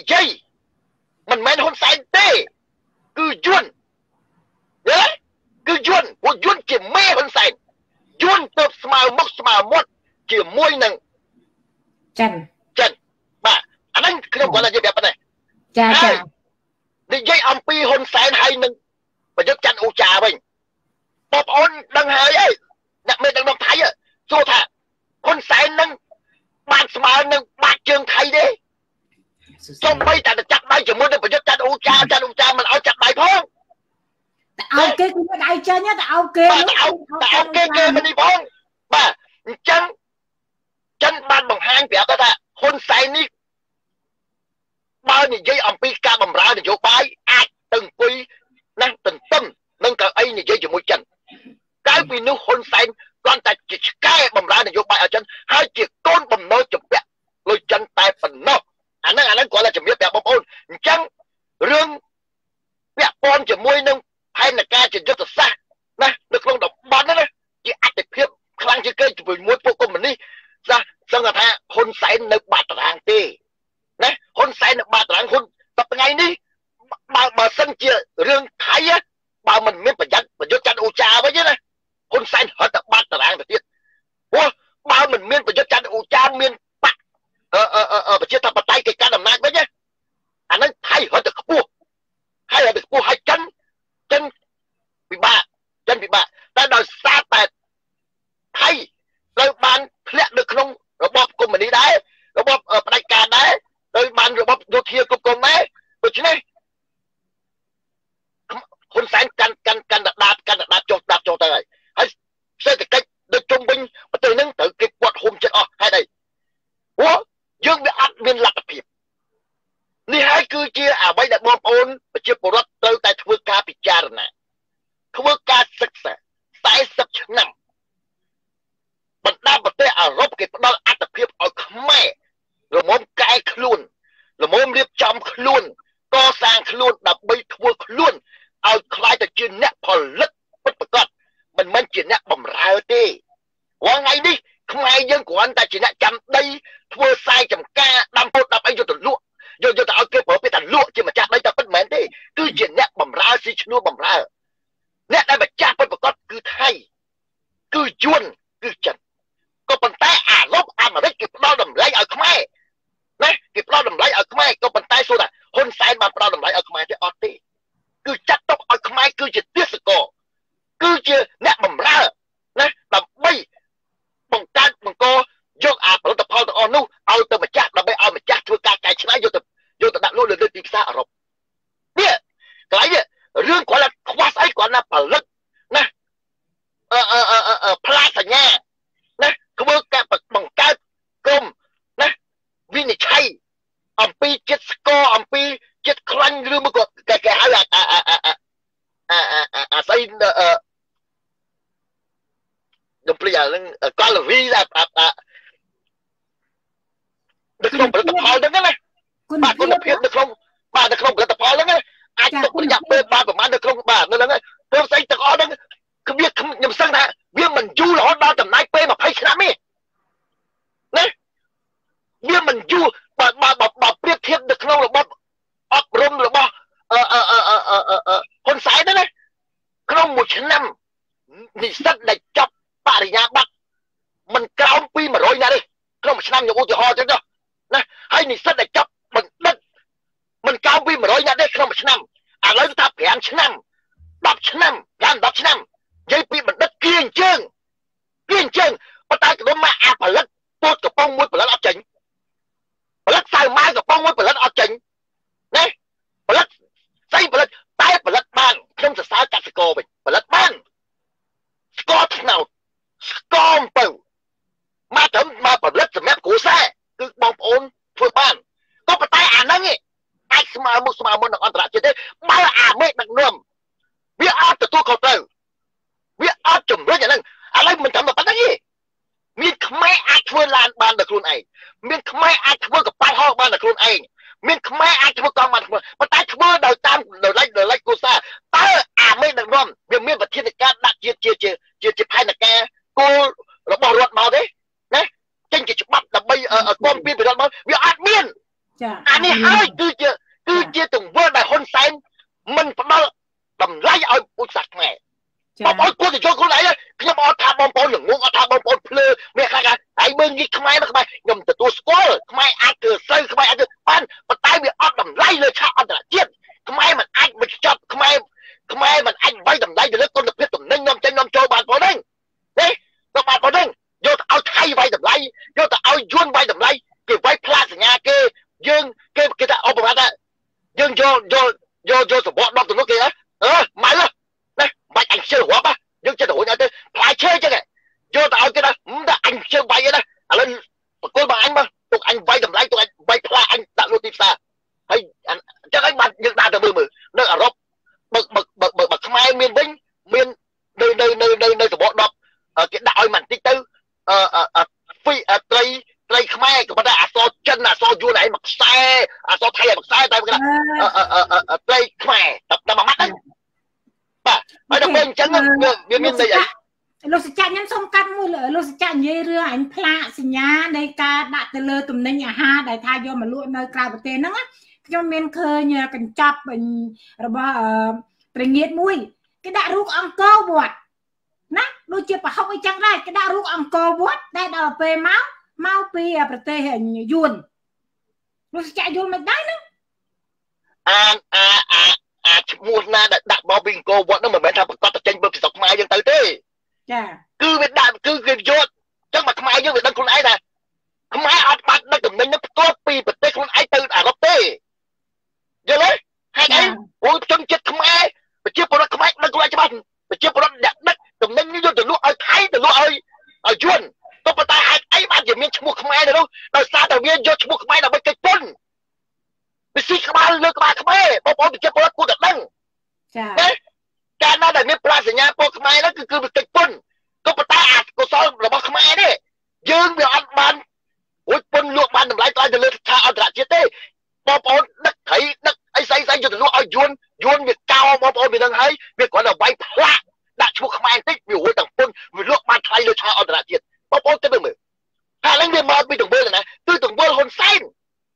យាយមិនមែនហ៊ុនសែនទេគឺយួនណាគឺយួនពួកយួនជាមេហ៊ុនសែនយួនទៅស្មើមុខស្មើមាត់ជាមួយនឹងចិនបាទអាហ្នឹងខ្ញុំគាត់និយាយប្រាប់ប៉ុណ្ណេះចានិយាយអំពីហ៊ុនសែនហើយនឹងប្រយុទ្ធច័ន្ទអូចាវិញបងប្អូនដឹងហើយអ្នកមេដឹកនាំថៃសួរថាហ៊ុនសែននឹងបានស្មើនឹងបាក់ជើងថៃទេសូម្បីតែចាប់ដៃជាមួយនឹងប្រយុទ្ធច័ន្ទអូចាមិនឲ្យចាប់ដៃផងតែឲ្យគេគឺដៃចេញតែឲ្យគេគេមិននេះផងបាទអញ្ចឹងចិនបានបង្ហាញប្រាប់ថាហ៊ុនសែននេះបើនិយាយអំពីការបម្រើនយោបាយអាចទៅអង្គុយណាទន្ទឹមនឹងកៅអីនិយាយជាមួយចិនកាលពីនោះហ៊ុនសែនគ្រាន់តែជាឆ្កែបម្រើនយោបាយឲ្យចិនហើយជាកូនបំណុលចម្ពាក់លុយចិនតែប៉ុណ្ណោះអាហ្នឹងគាត់តែជំរាបប្រាប់បងប្អូនអញ្ចឹងរឿងពាក់ព័ន្ធជាមួយនឹងផែនការជាយុទ្ធសាស្ត្រណានៅក្នុងតំបន់ណាជាអតិភិបខ្លាំងជាងគេជាមួយពួកកុម្មុយនីសឹងថាហ៊ុនសែននៅបាត់តារាងទេណាហ៊ុនសែននៅបាត់តារាងហ៊ុនតែថ្ងៃនេះបើសិនជារឿងថៃបើមិនមានប្រយុទ្ធច័ន្ទអូចាវិញណាហ៊ុនសែនហត់តែបាត់តារាងទៅទៀតព្រោះបើមិនមានប្រយុទ្ធច័ន្ទអូចាមានបាក់ប្រជាធិបតេយ្យកិច្ចការអំណាចវិញណាអាហ្នឹងថៃហត់តែខ្ពស់ហើយចិនពិបាកតែដោយសារតែថៃត្រូវបានធ្លាក់នៅក្នុងរបបកុម្មុយនីដែររបបផ្ដាច់ការដែរដោយបានរបបយោធាគ្រប់គ្រងដែរដូច្នេះហ៊ុនសែនកាន់ដាប់ចុះទៅហើយសេដ្ឋកិច្ចនៅជុំវិញប្រទេសហ្នឹងត្រូវគេពាត់ហុំចិត្តអស់ហេតុអីព្រោះយើងវាអត់មានលទ្ធភាពនេះហើយគឺជាអ្វីដែលបងប្អូនប្រជាពលរដ្ឋត្រូវតែធ្វើការពិចារណាធ្វើការសិក្សា40ឆ្នាំបណ្ដាប្រទេសអឺរ៉ុបគេផ្ដល់អត្ថប្រយោជន៍ឲ្យខ្មែរល្មមកែខ្លួនល្មមរៀបចំខ្លួនកសាងខ្លួនដើម្បីធ្វើខ្លួនឲ្យខ្លាយទៅជាអ្នកផលិតពិតប្រាកដមិនមែនជាអ្នកបម្រើទេរាល់ថ្ងៃនេះខ្មែរយើងគ្រាន់តែជាអ្នកចាំដីធ្វើខ្សែចំការដាំពោតដាំអីយកទៅលក់យកទៅឲ្យគេប្រើពាក្យថាលក់ជាម្ចាស់ដីតែពិតមិនមែនទេគឺជាអ្នកបម្រើស៊ីឈ្នួលបម្រើអ្នកដែលម្ចាស់ពិតប្រាកដគឺថៃគឺយួនគឺចិនក៏ប៉ុន្តែអារ៉ុបអាមេរិកគេផ្ដល់តម្លៃឲ្យខ្មែរណាគេផ្ដល់តម្លៃឲ្យខ្មែរក៏ប៉ុន្តែសួរថាហ៊ុនសែនបានផ្ដល់តម្លៃឲ្យខ្មែរទេអត់ទេគឺចាត់ទុកឲ្យខ្មែរគឺជាទេសកលគឺជាអ្នកបម្រើណាដើម្បីបង្កើតបង្កយកអាផលិតផលទាំងអស់នោះឲ្យទៅម្ចាស់ដើម្បីឲ្យម្ចាស់ធ្វើការកែច្នៃយកទៅដាក់លក់លើទីផ្សារអឺរ៉ុបនេះកន្លែងនេះរឿងគាត់ថាខ្វះស្អីគាត់ណាផលិតណាផ្លាកសញ្ញាណាធ្វើការបង្កើតក្រុមណាវិនិច្ឆ័យអំពីចិត្តស្គរអំពីចិត្តខ្លាញ់ឬមកគេហៅអាស្អីខ្ញុំភ្លេចអាហ្នឹងកលវីនៅក្នុងផលិតផលហ្នឹងណាបាទគុណភាពនៅក្នុងផលិតផលហ្នឹងអាចទុករយៈពេលបានប្រហែលនៅក្នុងបាទនៅហ្នឹងព្រោះស្អីទាំងអស់ហ្នឹងខ្ញុំសឹងថាវាមិនយូររហូតដល់ចំណាយពេល20ឆ្នាំទេណាវាមិនយូរបើប្រៀបធៀបនៅក្នុងរបបអប់រំរបស់ហ៊ុនសែនណាក្នុងមួយឆ្នាំនិស្សិតដែលចប់បរិញ្ញាបត្រមិនក្រោមពី100នាក់ទេក្នុងមួយឆ្នាំខ្ញុំឧទាហរណ៍ចឹងណាហើយនិស្សិតដែលចប់បណ្ឌិតមិនក្រោមពី100នាក់ទេក្នុងមួយឆ្នាំឥឡូវថា5ឆ្នាំ10ឆ្នាំយ៉ាង10ឆ្នាំនិយាយពីបណ្ឌិតគៀងជើងប៉ុន្តែក៏មកអាផលិតពោតកំប៉ុងមួយផលិតអត់ចេញផលិតសៅម៉ាវកំប៉ុងមួយផលិតអត់ចេញណាផលិតស្អីផលិតតែផលិតបានខ្ញុំសរសើរកសិករវិញផលិតបានស្ករត្នោតស្ករអំពៅមកត្រឹមមកផលិតសម្រាប់គ្រួសារគឺបងប្អូនធ្វើបានក៏ប៉ុន្តែអាហ្នឹងអាចស្មើមុខនឹងអន្តរជាតិទេបើអាមេដឹកនាំវាអត់ទទួលខុសត្រូវវាអត់ជំរុញអាហ្នឹងឥឡូវមិនត្រឹមតែប៉ុណ្្នឹងទេមានខ្មែរអាចធ្វើឡានបានដោយខ្លួនឯងមានខ្មែរអាចធ្វើកប៉ាល់ហោះបានដោយខ្លួនឯងមានខ្មែរអាចធ្វើកង់បានធ្វើប៉ុន្តែធ្វើដោយតាមដោយឡែកគ្រួសារតើអាមេដឹកនាំវាមានវិធានការដាក់ជាផែនការគោលរបស់រដ្ឋមកទេណាចេញជាច្បាប់ដើម្បីគាំពៀនពីរដ្ឋមកវាអត់មានចាអានេះហើយគឺជាល់ខ្មែរអាចធ្វើសូវខ្មែរអាចធ្វើបានប៉ុន្តែវាអត់តម្លៃលើឆាកអន្តរជាតិខ្មែរមិនអាចបញ្ចប់ខ្មែរមិនអាចវាយតម្លៃទៅលើគុណភាពទំនិញនាំចេញនាំចូលបានផងទេណាទៅបានផងទេយកទៅឲ្យថៃវាយតម្លៃយកទៅឲ្យយួនវាយតម្លៃគេវាយផ្លាកសញ្ញាគេយើងគេថាអបវត្តយើងយកសបក10ទៅនោះគេម៉ៅណាបាច់អញជឿរាប់យើងចិត្តរួចទៅផ្លាយឈើចឹងយកទៅឲ្យគេថាអញជឿវាយណាឥឡូវបកគលបងអញមកទុកអញវាយតម្លៃទុកអញវាយផ្លាអញដាក់លក់ទីផ្សារហើយអញ្ចឹងឯងបានយើងដាក់ទៅមើលនៅអឺរ៉ុបបើខ្មែរមានវិញមាននៅសបក10គេដាក់ឲ្យមិនតិចទៅត្រីខ្មែរក៏ប៉ុន្តែអសរចិនអសរយួនឯងមកខ្សែអសរថៃឯងមកខ្សែតែគេថាត្រីខ្មែរតែមួយម៉ាត់ហ្នឹងបាទហើយដល់ពេលអញ្ចឹងវាមានន័យអីលោកសច្ចាខ្ញុំសូមកាត់មួយលោកសច្ចានិយាយរឿងអញផ្លាកសញ្ញានៃការដាក់ទៅលើទំនិញអាហារដែលថាយកមកលក់នៅក្រៅប្រទេសហ្នឹងខ្ញុំមានឃើញកញ្ចប់របស់ប្រងៀតមួយគេដាក់រូបអង្គរវត្តណាដូចជាប្រហុកអីចឹងដែរគេដាក់រូបអង្គរវត្តដែលដល់ពេលមកពីប្រទេសយួនលោកសច្ចាយល់មិនដែរហ្នឹងឈ្មោះណាដែលដាក់មកពីអង្គរវត្តហ្នឹងមិនមែនថាប្រកាសទៅចេញពីស្រុកខ្មែរយើងទៅទេចាគឺវាដាក់គឺគេយកចឹងមកខ្មែរយើងវាដឹងខ្លួនឯងថាខ្មែរអត់បាត់ដឹកទំនិញហ្នឹងផ្ទាល់ពីប្រទេសខ្លួនឯងទៅអឺរ៉ុបទេយល់ទេហើយអីព្រោះជនជាតិខ្មែរប្រជាពលរដ្ឋខ្មែរដឹងខ្លួនឯងច្បាស់ប្រជាពលរដ្ឋដឹកទំនិញនេះយកទៅលក់ឲ្យថៃទៅលក់ឲ្យយួនក៏ប៉ុន្តែហេតុអីបានជាមានឈ្មោះខ្មែរនៅនោះដោយសារតែវាយកឈ្មោះខ្មែរដើម្បីកិច្ចពន្ធវាស៊ីក្បាលលើក្បាលខ្មែរបងប្អូនប្រជាពលរដ្ឋគួរតែដឹងចាការណាដែលមានផ្លាកសញ្ញាពណ៌ខ្មែរហ្នឹងគឺវាកិច្ចពន្ធក៏ប៉ុន្តែអាកុសលរបស់ខ្មែរនេះយើងវាអត់បានរួចពន្ធលក់បានតម្លៃទៅលើឆាកអន្តរជាតិទេបងប្អូនដឹកត្រីដឹកអីស្អីយកទៅលក់ឲ្យយួនវាកោបងប្អូនវានឹងហើយវាគ្រាន់តែវាយផ្លាកដាក់ឈ្មោះខ្មែរបន្តិចវារួចទាំងពន្ធវាលក់បានថ្លៃលើឆាកអន្តរជាតិបងប្អូនទៅមើលហើយឡើងវាមកពីទង្វើណាគឺទង្វើហ៊ុនសែន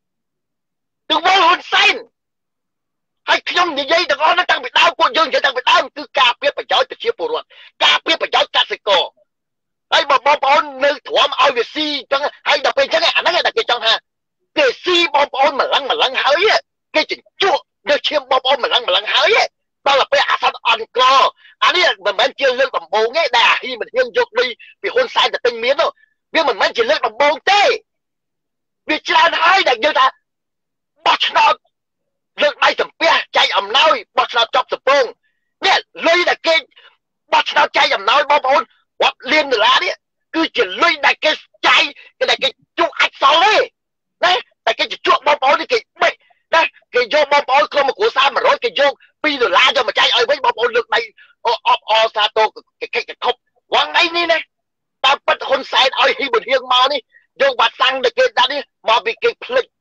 ហើយខ្ញុំនិយាយទាំងអស់ហ្នឹងតាំងពីដើមពួកយើងនិយាយតាំងពីដើមគឺការពារប្រយោជន៍ប្រជាពលរដ្ឋការពារប្រយោជន៍កសិករហើយបងប្អូននៅទ្រាំឲ្យវាស៊ីអញ្ចឹងហើយដល់ពេលអញ្ចឹងអាហ្នឹងតែគេចង់ថាគេស៊ីបងប្អូនម្លឹងហើយគេជញ្ជក់យកឈាមបងប្អូនម្លឹងហើយដល់ពេលអាសត្វអន់ក្រអានេះមិនមែនជាលើកដំបូងទេដែលអាហ៊ីមិនហ៊ានយកលុយពីហ៊ុនសែនទៅទិញមាននោះវាមិនមែនជាលើកដំបូងទេវាច្រើនហើយដែលយើងថាបោះឆ្នោតលើកដៃសំពះចែកអំណោយបោះឆ្នោតចប់សពងនេះលុយដែលគេបោះឆ្នោតចែកអំណោយបងប្អូនរាប់លានដុល្លារនេះគឺជាលុយដែលគេចែកដែលគេជក់អាចសល់ទេណាតែគេជក់បងប្អូននេះគេបិទណាគេយកបងប្អូនក្រុមគ្រួសារ100គេយក$2យកមកចែកឲ្យវិញបងប្អូនលើកដៃអបសាទរគេខិតកុបវងថ្ងៃនេះណាតាមពិតហ៊ុនសែនឲ្យហ៊ីប៊ុនហៀងមកនេះយកបាត់សាំងដែលគេដាក់នេះមកពីគេភ្លេច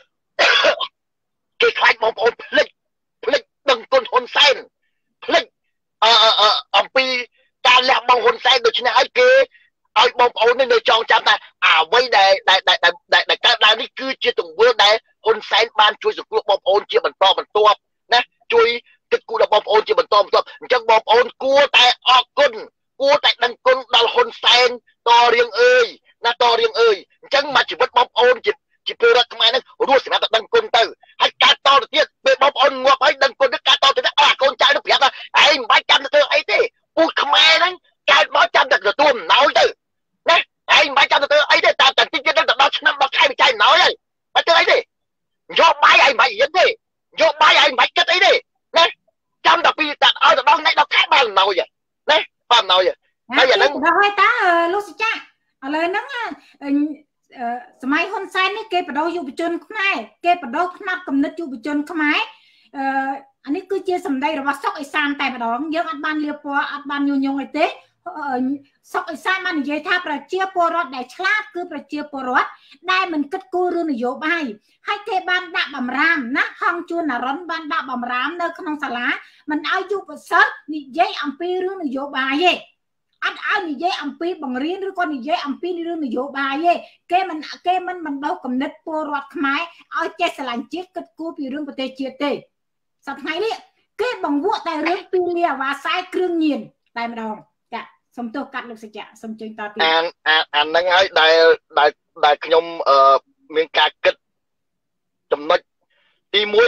គេខ្លាចបងប្អូនភ្លេចដឹងគុណហ៊ុនសែនភ្លេចអំពីការលះបង់ហ៊ុនសែនដូច្នេះឲ្យគេឲ្យបងប្អូននៅចងចាំថាអ្វីដែលកើតឡើងនេះគឺជាទង្វើដែលហ៊ុនសែនបានជួយសង្គ្រោះបងប្អូនជាបន្តបន្ទាប់ណាជួយគិតគូរដល់បងប្អូនជាបន្តបន្ទាប់អញ្ចឹងបងប្អូនគួរតែអរគុណគួរតែដឹងគុណដល់ហ៊ុនសែនតរៀងអើយណាតរៀងអើយអញ្ចឹងមកជីវិតបងប្អូនជាពលរដ្ឋខ្មែរហ្នឹងរស់សម្រាប់តែដឹងគុណទៅហើយការតទៅទៀតពេលបងប្អូនងាប់ហើយដឹងគុណទៅការតទៅទៀតកូនចៅនឹងប្រាប់ថាឯងមិនបាច់ចាំទៅធ្វើអីទេពូជខ្មែរហ្នឹងកើតមកចាំតែទទួលអំណោយទៅណាឯងមិនបាច់ចាំទៅធ្វើអីទេតាមតែតិចទៀតដល់10ឆ្នាំ10ខែវាចែកអំណោយហើយបាច់ធ្វើអីទេយកបាយឯងមិនបាច់រៀនទេយកបាយឯងមិនបាច់គិតអីទេណាចាំតែពីតែឲ្យទៅដល់ថ្ងៃ10ខែបានអំណោយណាបានអំណោយហើយអាហ្នឹងដល់ហើយតាលោកសច្ចាឥឡូវហ្នឹងសម័យហ៊ុនសែននេះគេបដូរយុវជនខ្មែរគេបដូរផ្នត់គំនិតយុវជនខ្មែរអានេះគឺជាសម្ដីរបស់សុកអេសានតែម្ដងយើងអត់បានលៀបពណ៌អត់បានញុយញងអីទេសុកអេសានបាននិយាយថាប្រជាពលរដ្ឋដែលឆ្លាតគឺប្រជាពលរដ្ឋដែលមិនគិតគូររឿងនយោបាយហើយគេបានដាក់បំរាមណាហងជួននរុនបានដាក់បំរាមនៅក្នុងសាលាមិនឲ្យយុវសិស្សនិយាយអំពីរឿងនយោបាយទេអត់ឲ្យនិយាយអំពីបង្រៀនឬក៏និយាយអំពីរឿងនយោបាយទេគេមិនបណ្ដោះគំនិតពលរដ្ឋខ្មែរឲ្យចេះស្រឡាញ់ជាតិគិតគូរពីរឿងប្រទេសជាតិទេសប្តាហ៍ថ្ងៃនេះគេបង្វក់តែរឿងពីលាអាវ៉ាសាយគ្រឿងញៀនតែម្ដងចាសូមទោសកាត់លោកសច្ចាសូមជើញតទៀតអាហ្នឹងហើយដែលខ្ញុំមានការគិតចំណុចទី1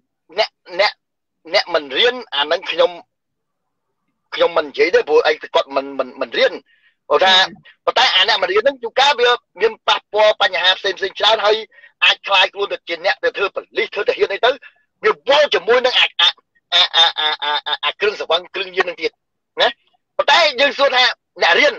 អ្នកមិនរៀនអានឹងខ្ញុំមិននិយាយទេព្រោះអីគាត់មិនរៀនព្រោះថាប៉ុន្តែអាអ្នកមិនរៀនហ្នឹងជួនកាលវាមានប៉ះពាល់បញ្ហាផ្សេងច្រើនហើយអាចខ្លាយខ្លួនទៅជាអ្នកទៅធ្វើប៉ូលីសធ្វើទាហានអីទៅវាវល់ជាមួយនឹងអាគ្រឿងសង្វឹងគ្រឿងញៀននឹងទៀតណាប៉ុន្តែយើងសួរថាអ្នករៀន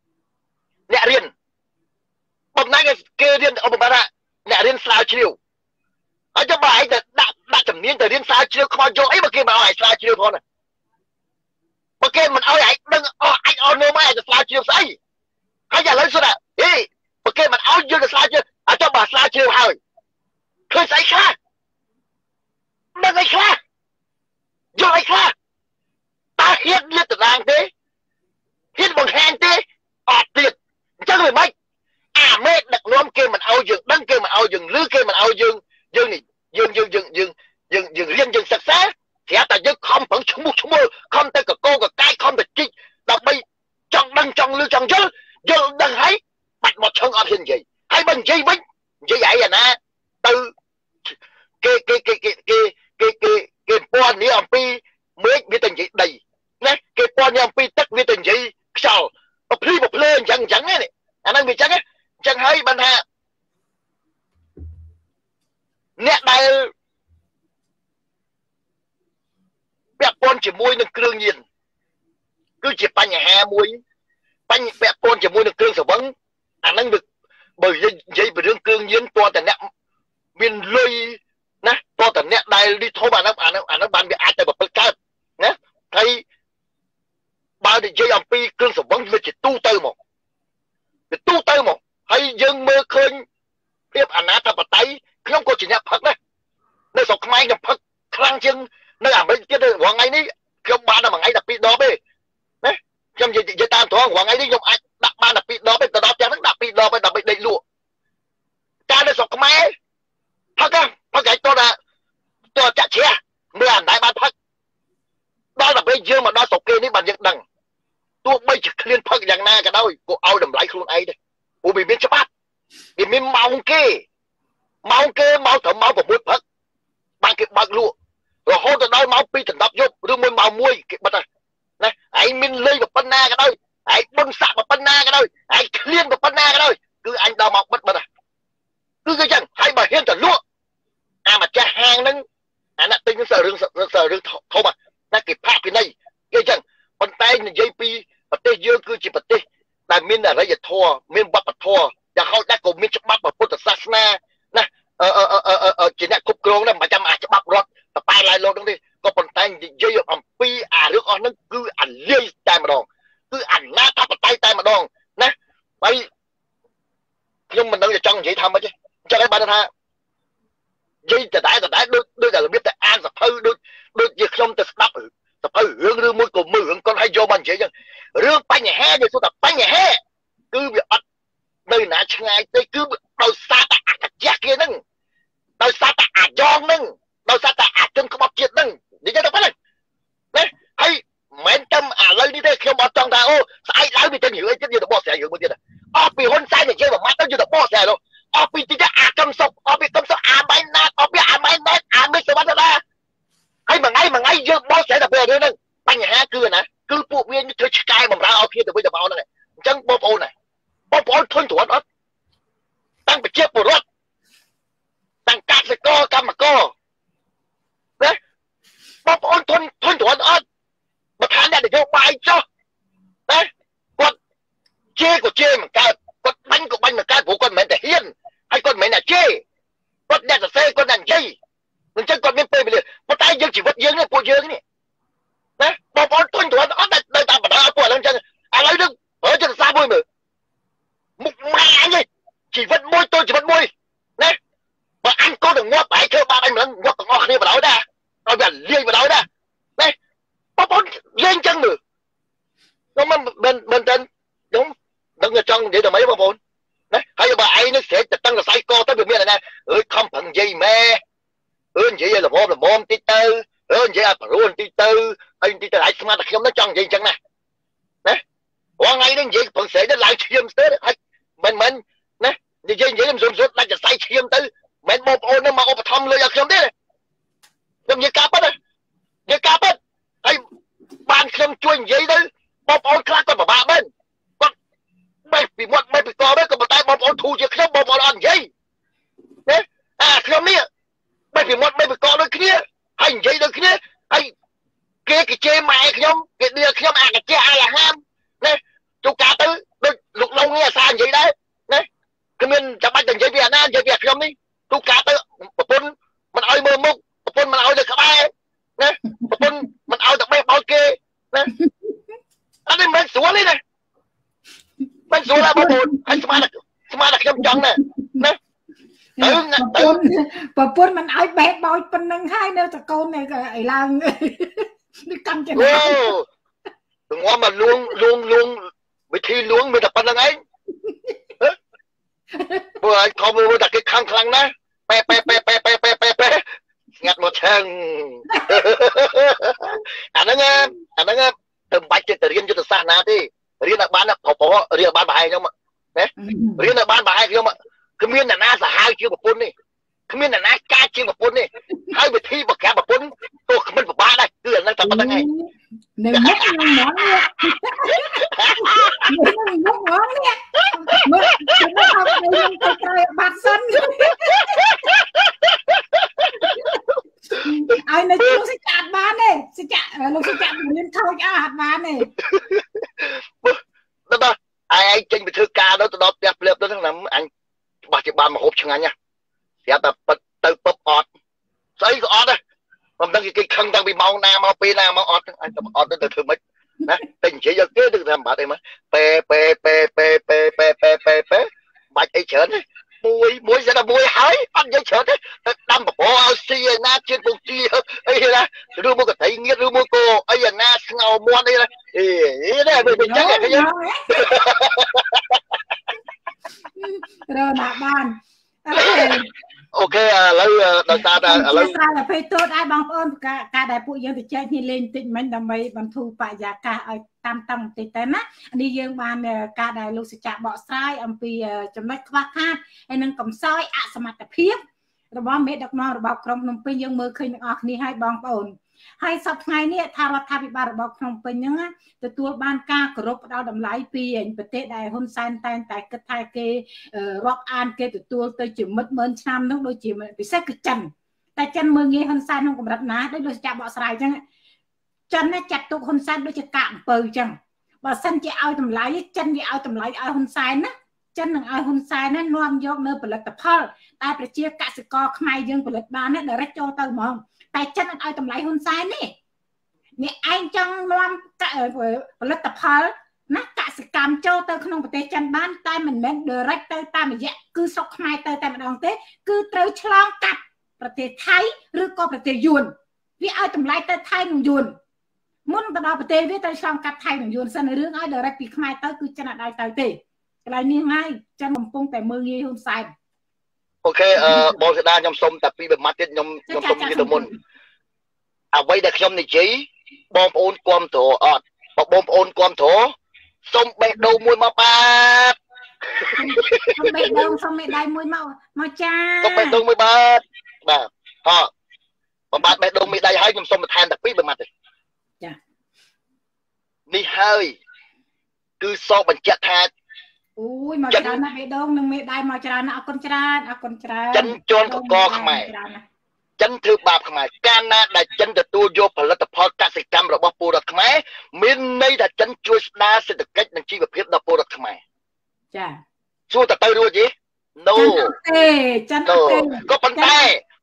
បំណាច់គេរៀនឧបមាថាអ្នករៀនស្រាវជ្រាវហើយចុះបើឯងទៅដាក់ជំនាញទៅរៀនស្រាវជ្រាវខ្មោចយកអីបើគេមកឲ្យឯងស្រាវជ្រាវផងណាបើគេមិនឲ្យឯងដឹងអស់អាចអស់នោះមកឯងទៅស្រាវជ្រាវស្អីហើយឥឡូវសួរថាហេបើគេមិនឲ្យយើងទៅស្រាវជ្រាវអាចចុះបើស្រាវជ្រាវហើយឃើញស្អីខ្លះដឹងអីខ្លះយកអីខ្លះតើហ៊ានលាតត្រដាងទេហ៊ានបង្ហាញទេអត់ទៀតអញ្ចឹងវាមិនអាមេដឹកនាំគេមិនឲ្យយើងដឹងគេមិនឲ្យយើងឮគេមិនឲ្យយើងនេះយើងរៀនយើងសិក្សាស្រាប់តែយើងខំប្រឹងឈ្មោះខំទៅកកកកាយខំទៅជីកដើម្បីចង់ដឹងចង់ឮចង់យល់ដឹងហើយបាត់មកឈឹងអត់ហ៊ាននិយាយហើយបើនិយាយវិញនិយាយឯណាទៅគេព័ន្ធនេះអំពីមេឃវាទៅនិយាយដីណាគេព័ន្ធនេះអំពីទឹកវាទៅនិយាយខ្យល់ភ្លឺអញ្ចឹងណាអាហ្នឹងវាអញ្ចឹងហើយបានថាអ្នកដែលពាក់ព័ន្ធជាមួយនឹងគ្រឿងញៀនគឺជាបញ្ហាមួយពាក់ព័ន្ធជាមួយនឹងគ្រឿងស្រវឹងអាហ្នឹងបើនិយាយពីរឿងគ្រឿងញៀនតើតអ្នកមានលុយណាតើតអ្នកដែលលីធំអាហ្នឹងបានវាអាចទៅប្រព្រឹត្តកើតណាហើយបើនិយាយអំពីគ្រឿងស្រវឹងវាជាទូទៅមកហើយយើងមើលឃើញភាពអនាធិបតេយ្យខ្ញុំក៏ជាអ្នកផឹកដែរនៅស្រុកខ្មែរខ្ញុំផឹកខ្លាំងជាងនៅអាមេរិកទៀតរាល់ថ្ងៃនេះខ្ញុំបានតែមួយថ្ងៃតែ2ដបទេណាខ្ញុំនិយាយតាមត្រង់រាល់ថ្ងៃនេះខ្ញុំអាចដាក់បានតែ2ដបទេទៅដល់ផ្ទះហ្នឹងដាក់2ដបទេដើម្បីដេកលក់តែនៅស្រុកខ្មែរផឹកឲ្យតើចាក់ជ្រះមើលអណ្ដែតបានផឹកដល់តែពេលយើងមកដល់ស្រុកគេនេះបានយើងដឹងទោះបីជាឃ្លានផឹកយ៉ាងណាក៏ដោយក៏ឲ្យតម្លៃខ្លួនឯងដែរព្រោះវាមានច្បាប់វាមានម៉ោងគេមកត្រឹមម៉ោង6ព្រឹកបានគេបើកលក់រហូតទៅដល់ម៉ោង2 10 យប់ឬមួយម៉ោង1គេបិទណាឯងមានលុយប៉ុណ្ណាក៏ដោយឯងបុណ្យស័ក្តិប៉ុណ្ណាក៏ដោយឯងឃ្លានប៉ុណ្ណាក៏ដោយគឺអញដល់មកបិទគឺអញ្ចឹងហើយបើហ៊ានទៅលក់អាម្ចាស់ហាងហ្នឹងអាអ្នកទិញសើរឿងធំណាគេផាកពីណីគេអញ្ចឹងប៉ុន្តែនិយាយពីប្រទេសយើងគឺជាប្រទេសដែលមានអរិយធម៌មានវប្បធម៌យ៉ាងហោចណាស់ក៏មានច្បាប់ពុទ្ធសាសនាណាជាអ្នកគ្រប់គ្រងដែរមិនចាំអាចច្បាប់រដ្ឋតប៉ែឡាយលោកហ្នឹងទេក៏ប៉ុន្តែនិយាយអំពីអារឿងអស់ហ្នឹងគឺអាលាយតែម្ដងគឺអាណាធិបតេយ្យតែម្ដងណាហើយខ្ញុំមិនដឹងចង់និយាយថាម៉េចទេអញ្ចឹងហើយបានថានិយាយដដែលដូចតែរបៀបតែអានសភៅដូចជាខ្ញុំទៅស្ដាប់សភៅរឿងឬមួយក៏មើលរឿងកូនឲ្យយកមកនិយាយអញ្ចឹងរឿងបញ្ហាគេសួរថាបញ្ហាគឺវាអត់នៅណាឆ្ងាយទេគឺដោយសារតែអកញ្ចះគេហ្នឹងដោយសារតែអាយ៉ងហ្នឹងដោយសារតែអាជនក្បត់ជាតិហ្នឹងនិយាយទៅប៉ុណ្ណឹងណាហើយមិនតែឥឡូវនេះទេខ្ញុំអត់ចង់ថាអូស្អែកឡើងវាទៅនិយាយទៀតទៅបោះស្រាយរឿងមួយទៀតអស់ពីហ៊ុនសែននិយាយមួយម៉ាត់ទៅទៅបោះស្រាយនោះអស់ពីទីអាកំសុកអស់ពីកំសុកអាម៉ៃណាតអស់ពីអាម៉ៃណាតអាមិសវណ្ណដាហើយមួយថ្ងៃយើងបោះស្រាយតែពេលរឿងហ្នឹងបញ្ហាគឺណាគឺពួកវាធ្វើឆ្កែបំរើឲ្យគ្នាទៅវិញទៅមកហ្នឹងអញ្ចឹងបងប្អូនណាបងប្អូនធន់ទ្រាំអត់តាំងប្រជាពលរដ្ឋតាំងកសិករកម្មករណាបងប្អូនធន់ទ្រាំអត់បើថាអ្នកនយោបាយចុះណាគាត់ជេរក៏ជេរមិនកើតគាត់បាញ់ក៏បាញ់មិនកើតព្រោះគាត់មិនមែនតែហ៊ានហើយគាត់មិនមែនតែជេរគាត់អ្នកសរសេរគាត់តែនិយាយអញ្ចឹងគាត់មានពេលវេលាប៉ុន្តែយើងជីវិតយើងនេះពួកយើងនេះណាបងប្អូនធន់ទ្រាំអត់នៅតាមបណ្ដាឲ្យពួកឥឡូវអញ្ចឹងឥឡូវនឹងប្រើចិត្តសាមួយមើលមុខម៉ែអញនេះជីវិតមួយទៅជីវិតមួយណាបើអញកូនទៅងាប់បែរធ្វើបាបអញមិនងាប់ទាំងអស់គ្នាបណ្ដោយដែរឲ្យវាលាយបណ្ដោយដែរណាបងប្អូនលេងអញ្ចឹងមើលខ្ញុំមិនដឹងចង់និយាយតែម៉េចបងប្អូនណាហើយបើឯងនេះស្រែកទៅតឹងរសៃកទៅវាមានណាអើយខំប្រឹងនិយាយម៉ែនិយាយឲ្យល្មមតិចទៅនិយាយឲ្យប្រួនតិចទៅហើយតិចទៅឲ្យស្មាតតែខ្ញុំនឹងចង់និយាយអញ្ចឹងណារាល់ថ្ងៃនេះនិយាយប្រឹងស្រែកទៅឡើងឈាមស្ទើរហើយមិនណានិយាយមិនស្រួលដាច់សរសៃឈាមទៅមិនបងប្អូននឹងមកឧបត្ថម្ភលុយឲ្យខ្ញុំទេខ្ញុំនិយាយការពិតហើយបានខ្ញុំជួយនិយាយទៅបងប្អូនខ្លះគាត់ពិបាកមែនគាត់បេះពីមាត់បេះពីកមែនក៏ប៉ុន្តែបងប្អូនធូរជាខ្ញុំបងប្អូនអត់និយាយណាខ្ញុំនេះបេះពីមាត់បេះពីកដូចគ្នាហើយនិយាយដូចគ្នាហើយគេជេរម៉ែខ្ញុំគេដៀខ្ញុំអាកាចេះអាលហាមណាទូការទៅដូចលោកឡុងនេះអាសានិយាយដែរណាគ្មានចាំបាច់ទៅនិយាយពីអាណានិយាយពីខ្ញុំនេះទូការទៅប្រពន្ធមិនឲ្យមើលមុខប្រពន្ធមិនឲ្យទៅក្បែរណាប្រពន្ធមិនឲ្យទៅបេះបោចគេណាអត់មិនស្រួលទេណាមិនស្រួលទេបងប្អូនហើយស្មានតែខ្ញុំចង់ណាប្រពន្ធមិនឲ្យបេះបោចប៉ុណ្ណឹងហើយនៅតកូននេះក៏ឲ្យឡើងនេះកម្មចំណាយងំមកលួងវិធីលួងមានតែប៉ុណ្្នឹងឯងព្រោះឲ្យខំមើលតែគេខាងខ្លាំងណាស់ប៉ែស្ងាត់មកឆឹងអាហ្នឹងទៅបាច់ទៅរៀនយុទ្ធសាស្ត្រណាទេរៀនឲ្យបានប្ររៀនឲ្យបានប្រហែលខ្ញុំណារៀនឲ្យបានប្រហែលខ្ញុំគ្មានអ្នកណាសាហាវជាងប្រពន្ធនេះគ្មានអ្នកណាកាចជាងប្រពន្ធនេះហើយវិធីបង្ក្រាបប្រពន្ធទោះគ្មានពិបាកដែរគឺអាហ្នឹងតែប៉ុណ្្នឹងឯងនៅមុខនឹងហ្មងនេះមុខហ្មងនេះមើលខ្ញុំអត់ខ្ញុំទៅក្រោយបាត់សិនឲ្យនៅជួសចាត់បានទេសចាលោកសចាត់រៀនថោចអត់បានទេដល់ឯងចេញទៅធ្វើការទៅដល់ផ្ទះភ្លាបទៅហ្នឹងអញច្បាស់ជាបានមកហូបឆ្ងាញ់ណាស្រាប់តែពិតទៅពឹបអត់ស្អីក៏អត់ដែរមិនដឹងគេខឹងតាំងពីម៉ោងណាមកពេលណាមកអត់អញទៅអត់ទៅធ្វើម៉េចណាតែនិយាយយកគេទៅធ្វើបាត់អីមកពេបាច់អីច្រើនទេមួយសិនតែមួយហើយអត់និយាយច្រើនទេទៅដាំបបរឲ្យស៊ីឯណាជិតពងជីអីណាឬមកកន្ត្រីងៀតឬមកគោអីណាស្ងោមាត់អីណានេះមិនចឹងទេឃើញរកណាបានអូខេឥឡូវដោយសារតែឥឡូវស្រាវតែពេលតូចឲ្យបងប្អូនការដែលពួកយើងទៅចែកគ្នាលេងបន្តិចមិញដើម្បីបន្ធូរបរិយាកាសឲ្យតាមតឹងបន្តិចទៅណានេះយើងបានការដែលលោកសច្ចៈបកស្រាយអំពីចំណុចខ្វះខាតហើយនឹងកំសោយអសមត្ថភាពរបស់មេដឹកនាំរបស់ក្រុងភ្នំពេញយើងមើលឃើញទាំងអស់គ្នាហើយបងប្អូនហើយសប្តាហ៍ថ្ងៃនេះថារដ្ឋាភិបាលរបស់ភ្នំពេញហ្នឹងទទួលបានការគោរពផ្ដល់តម្លៃពីប្រទេសដែលហ៊ុនសែនតែងតែគិតថាគេរាប់អានគេទទួលទៅជាមិត្តម៉ឺនឆ្នាំនោះដូចជាពិសេសគឺចិនតែចិនមើលងាយហ៊ុនសែនក្នុងកម្រិតណាដូចលោកចាក់បកស្រាយអញ្ចឹងចិនចាត់ទុកហ៊ុនសែនដូចជាកាកអំពៅអញ្ចឹងបើសិនជាឲ្យតម្លៃចិនវាឲ្យតម្លៃឲ្យហ៊ុនសែនណាចិននឹងឲ្យហ៊ុនសែនណានាំយកនៅផលិតផលតែប្រជាកសិករខ្មែរយើងផលិតបានណាដរិចចូលទៅហ្មងតែចិនអត់ឲ្យតម្លៃហ៊ុនសែននេះអ្នកឯងចង់នាំផលិតផលណាកសិកម្មចូលទៅក្នុងប្រទេសចិនបានតែមិនមែន direct ទៅតាមរយៈគឺស្រុកខ្មែរទៅតែម្ដងទេគឺត្រូវឆ្លងកាត់ប្រទេសថៃឬក៏ប្រទេសយួនវាឲ្យតម្លៃទៅថៃនិងយួនមុនទៅដល់ប្រទេសវាត្រូវឆ្លងកាត់ថៃនិងយួនសិនរឿងឲ្យ direct ពីខ្មែរទៅគឺចិនអត់ឲ្យទៅទេកន្លែងនេះហើយចិនកំពុងតែមើលងាយហ៊ុនសែនអូខេបងសេដាខ្ញុំសុំតែពីមួយម៉ាត់ទៀតខ្ញុំសុំនិយាយទៅមុនអ្វីដែលខ្ញុំនិយាយបងប្អូនគាំទ្រអត់បើបងប្អូនគាំទ្រសុំបេះដូងមួយមកបាទសុំបេះដូងសុំមេដៃមួយមកចាសុំបេះដូងមួយបាទបងបាទបេះដូងមេដៃហើយខ្ញុំសុំបន្ថែមតែពីមួយម៉ាត់ទេចានេះហើយគឺសោកបញ្ជាក់ថាអូយមកច្រើនណាស់បេះដូងនិងមេដៃមកច្រើនណាស់អរគុណច្រើនចិនជន់កកខ្មែរចិនធ្វើបាបខ្មែរកាលណាដែលចិនទទួលយកផលិតផលកសិកម្មរបស់ពលរដ្ឋខ្មែរមានន័យថាចិនជួយស្ដារសេដ្ឋកិច្ចនិងជីវភាពដល់ពលរដ្ឋខ្មែរចាសួរទៅរួចទេ No ចិនទេក៏ប៉ុន្តែ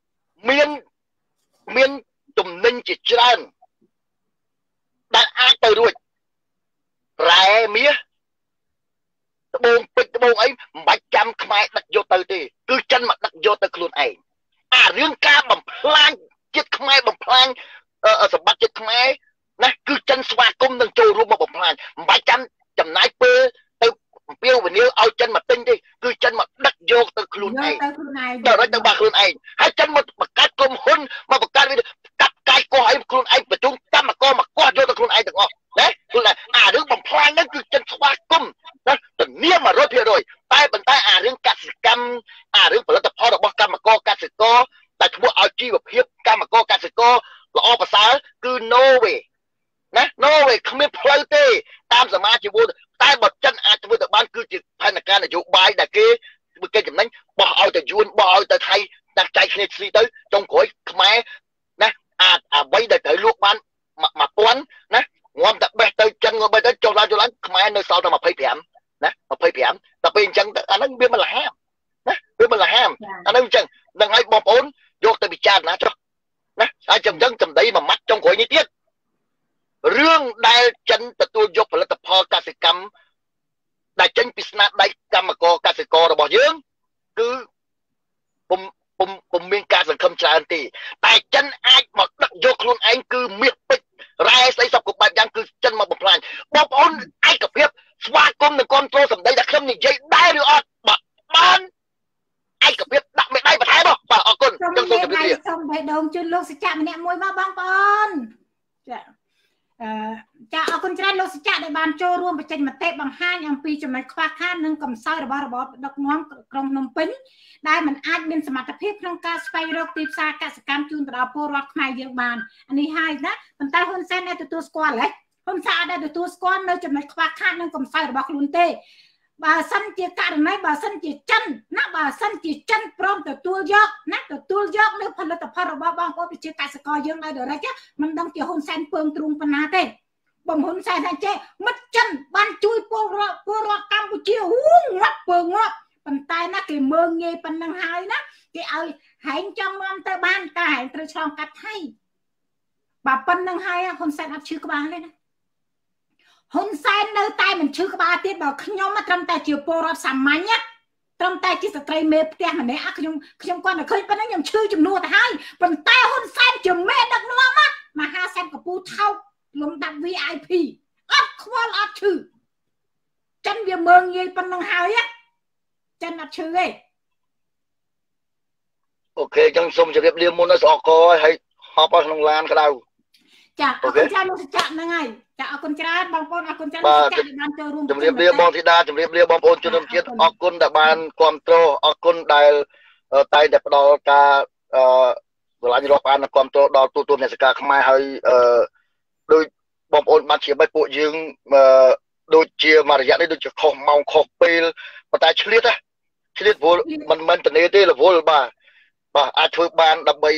មានទំនិញជាច្រើនដែលអាចទៅរួចរ៉ែមាសត្បូងពេជ្រត្បូងអីមិនបាច់ចាំខ្មែរដឹកយកទៅទេគឺចិនមកដឹកយកទៅខ្លួនឯងអារឿងការបំផ្លាញជាតិខ្មែរបំផ្លាញសម្បត្តិជាតិខ្មែរណាគឺចិនស្វាគមន៍នឹងចូលរួមមកបំផ្លាញមិនបាច់ចាំចំណាយពេលទៅអំពាវនាវឲ្យចិនមកទិញទេគឺចិនមកដឹកយកទៅខ្លួនឯងទៅបាក់ខ្លួនឯងហើយចិនមកបង្កើតក្រុមហ៊ុនមកបង្កើតកាត់កាយកោះឲ្យខ្លួនឯងបញ្ជូនកម្មករមកកោះយកទៅខ្លួនឯងទាំងអស់ណាគឺអារឿងបំផ្លាញហ្នឹងគឺចិនស្វាគមន៍ណាធានា 100% តែប៉ុន្តែអារឿងកសិកម្មតាក់ចែកគ្នាស្រីទៅចុងក្រោយខ្មែរណាអ្វីដែលត្រូវលក់បាន1000ណាងាប់តែបេះទៅចិនងាប់ទៅចុះឡើងខ្មែរនៅសល់តែ25ណា25តែពេលអញ្ចឹងអាហ្នឹងវាមិនលះហាមណាវាមិនលះហាមអាហ្នឹងអញ្ចឹងនឹងឲ្យបងប្អូនយកទៅពិចារណាចុះណាហើយចឹងចម្ដីមួយម៉ាត់ចុងក្រោយនេះទៀតរឿងដែលចិនទទួលយកផលិតផលកសិកម្មដែលចេញពីស្នាដៃកម្មករកសិកររបស់យើងគឺពុំមានការសង្ឃឹមច្រើនទេតែចិនអាចមកដឹកយកខ្លួនឯងគឺមាសពេជ្ររ៉ែស្អីសពគ្រប់បែបយ៉ាងគឺចិនមកបំផ្លាញបងប្អូនឯកភាពស្វាគមន៍និងគ្រប់គ្រងសម្ដីដែលខ្ញុំនិយាយដែរឬអត់បានឯកភាពដាក់មេដៃបន្ថែមបាទអរគុណខ្ញុំសូមជម្រាបលាសូមបេះដូងជូនលោកសច្ចៈម្នាក់មួយមកបងប្អូនចាអរគុណច្រើនលោកសច្ចៈដែលបានចូលរួមបញ្ចេញមតិបង្ហាញអំពីចំណុចខ្វះខាតនិងកំសោយរបស់របបដឹកនាំក្រុងភ្នំពេញដែលมันអាចមានសមត្ថភាពក្នុងការស្វែងរកទីផ្សារកសិកម្មជូនទៅដល់ពលរដ្ឋខ្មែរយើងបានអានេះហើយណាប៉ុន្តែហ៊ុនសែនដែលទទួលស្គាល់ហ៊ុនសែនដែលទទួលស្គាល់នៅចំណុចខ្វះខាតនិងកំសោយរបស់ខ្លួនទេបើសិនជាករណីបើសិនជាចិនណាបើសិនជាចិនព្រមទទួលយកណាទទួលយកនៅផលិតផលរបស់បងប្អូនប្រជាកសិករយើងឲ្យដល់រេចមិនដឹងជាហ៊ុនសែនពើងទ្រូងប៉ុណ្ណាទេបងហ៊ុនសែនថាចេះមិត្តចិនបានជួយពលរដ្ឋកម្ពុជាងាប់ពើងាប់ប៉ុន្តែណាគេមើងងាយប៉ុណ្ណឹងហើយណាគេឲ្យហែងចង់នាំទៅបានតែហែងត្រូវឆ្លងកាត់ថៃបើប៉ុណ្ណឹងហើយហ៊ុនសែនអត់ឈឺក្បាលទេណាហ៊ុនសែននៅតែមិនឈឺក្បាលទៀតបើខ្ញុំត្រឹមតែជាពលរដ្ឋសាមញ្ញត្រឹមតែជាស្ត្រីមេផ្ទះម្នាក់ខ្ញុំគាត់តែឃើញប៉ុណ្ណឹងខ្ញុំឈឺជំនួសទៅហើយប៉ុន្តែហ៊ុនសែនជាមេដឹកនាំមហាសែនកពូថោកលំដាប់ VIP អត់ខ្វល់អត់ឈឺចិនវាមើងងាយប៉ុណ្ណឹងហើយចិនអត់ឈឺទេអូខេចឹងសូមជម្រាបលាមុនដល់ស្អកកហើយហប់ởក្នុងឡានក្តៅចាអរគុណច្រើនលោកសច្ចៈហ្នឹងហើយចាអរគុណច្រើនបងប្អូនអរគុណច្រើនលោកសច្ចៈដែលបានចូលរួមជម្រាបលាបងធីតាជម្រាបលាបងប្អូនជនរួមជាតិអរគុណដែលបានគ្រប់គ្រងអរគុណដែលតែតែផ្ដល់ការស្រឡាញ់រាប់អាននិងគ្រប់គ្រងដល់ទូទាំងអ្នកសកម្មខ្មែរហើយដោយបងប្អូនបានជាបីពួកយើងដូចជាមួយរយៈនេះដូចជាខុសម៉ោងខុសពេលប៉ុន្តែឆ្លៀតវល់មិនមែនតនេទេរវល់បាទអាចធ្វើបានដើម្បី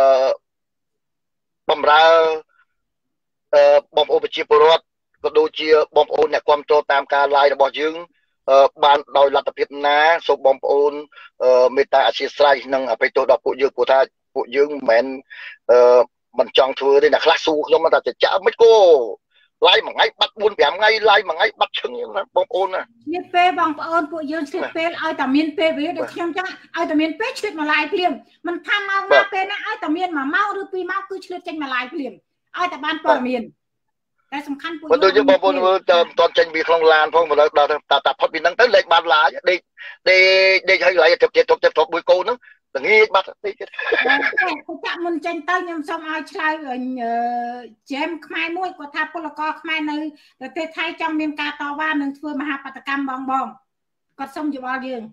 បំរើបងប្អូនប្រជាពលរដ្ឋក៏ដូចជាបងប្អូនអ្នកគ្រប់គ្រងតាមការ live របស់យើងបានដោយលទ្ធភាពណាសូមបងប្អូនមេត្តាអធិស្ឋាននិងអភ័យទោសដល់ពួកយើងព្រោះថាពួកយើងមិនមិនចង់ធ្វើទេអ្នកខ្លះសួរខ្ញុំថាចាក់មិនគោ live មួយថ្ងៃបាត់ 4-5 ថ្ងៃ live មួយថ្ងៃបាត់ឈឹងណាបងប្អូនណាឆ្លៀតពេលបងប្អូនពួកយើងឆ្លៀតពេលឲ្យតែមានពេលវេលាដូចខ្ញុំចឹងឲ្យតែមានពេលឆ្លៀតមក live ភ្លាមមិនថាម៉ោងណាពេលណាឲ្យតែមាន1ម៉ោងឬ2ម៉ោងគឺឆ្លៀតចេញមក live ភ្លាមឲ្យតែបានព័ត៌មានតែសំខាន់ពួកយើងដូចបងប្អូនមើលតើមិនទាន់ចេញពីក្នុងឡានផងមកដល់តាផុតពីហ្នឹងទៅលេខបានឡាយដេកហើយកន្លែងទៅមួយកូនហ្នឹងល្ងាចបាត់តិចទៀតចាក់មុនចេញទៅខ្ញុំសូមឲ្យឆ្លើយជែមខ្មែរមួយគាត់ថាពលករខ្មែរនៅប្រទេសថៃចង់មានការតវ៉ានិងធ្វើមហាបាតកម្មបងគាត់សូមយោបល់យើង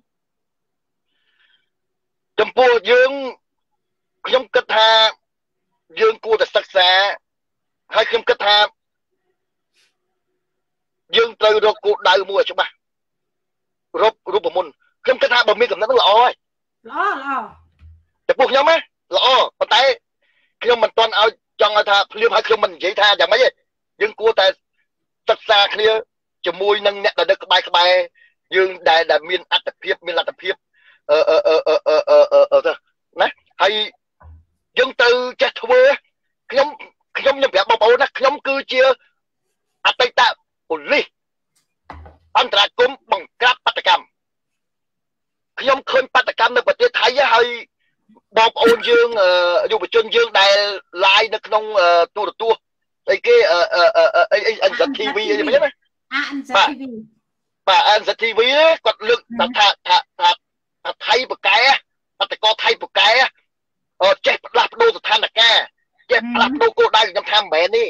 ចំពោះយើងខ្ញុំគិតថាយើងគួរតែសិក្សាហើយខ្ញុំគិតថាយើងត្រូវរកគោលដៅមួយឲ្យច្បាស់រូបមន្តខ្ញុំគិតថាបើមានកំណត់ហ្នឹងល្អហើយល្អតែពួកខ្ញុំណាល្អប៉ុន្តែខ្ញុំមិនទាន់ឲ្យចង់ឲ្យថាភ្លាមឲ្យខ្ញុំមិននិយាយថាយ៉ាងម៉េចទេយើងគួរតែសិក្សាគ្នាជាមួយនឹងអ្នកដែលដឹកក្បែរយើងដែលមានអត្តភាពមានលទ្ធភាពណាហើយយើងទៅចេះធ្វើខ្ញុំប្រាប់បងប្អូនណាខ្ញុំគឺជាអតីតប៉ូលីសអន្តរាគមន៍បង្ក្រាបបាតកម្មខ្ញុំឃើញបាតកម្មនៅប្រទេសថៃហើយបងប្អូនយើងយុវជនយើងដែល live នៅក្នុងទូរទស្សន៍អីគេNZTV អីមិនណា NZTV បាទ NZTV គាត់លើកថាថៃប្រកែបតកោថៃប្រកែចេះផ្លាស់ប្ដូរស្ថានភាពចេះផ្លាស់ប្ដូរគោលដៅខ្ញុំថាមិនមែនទេ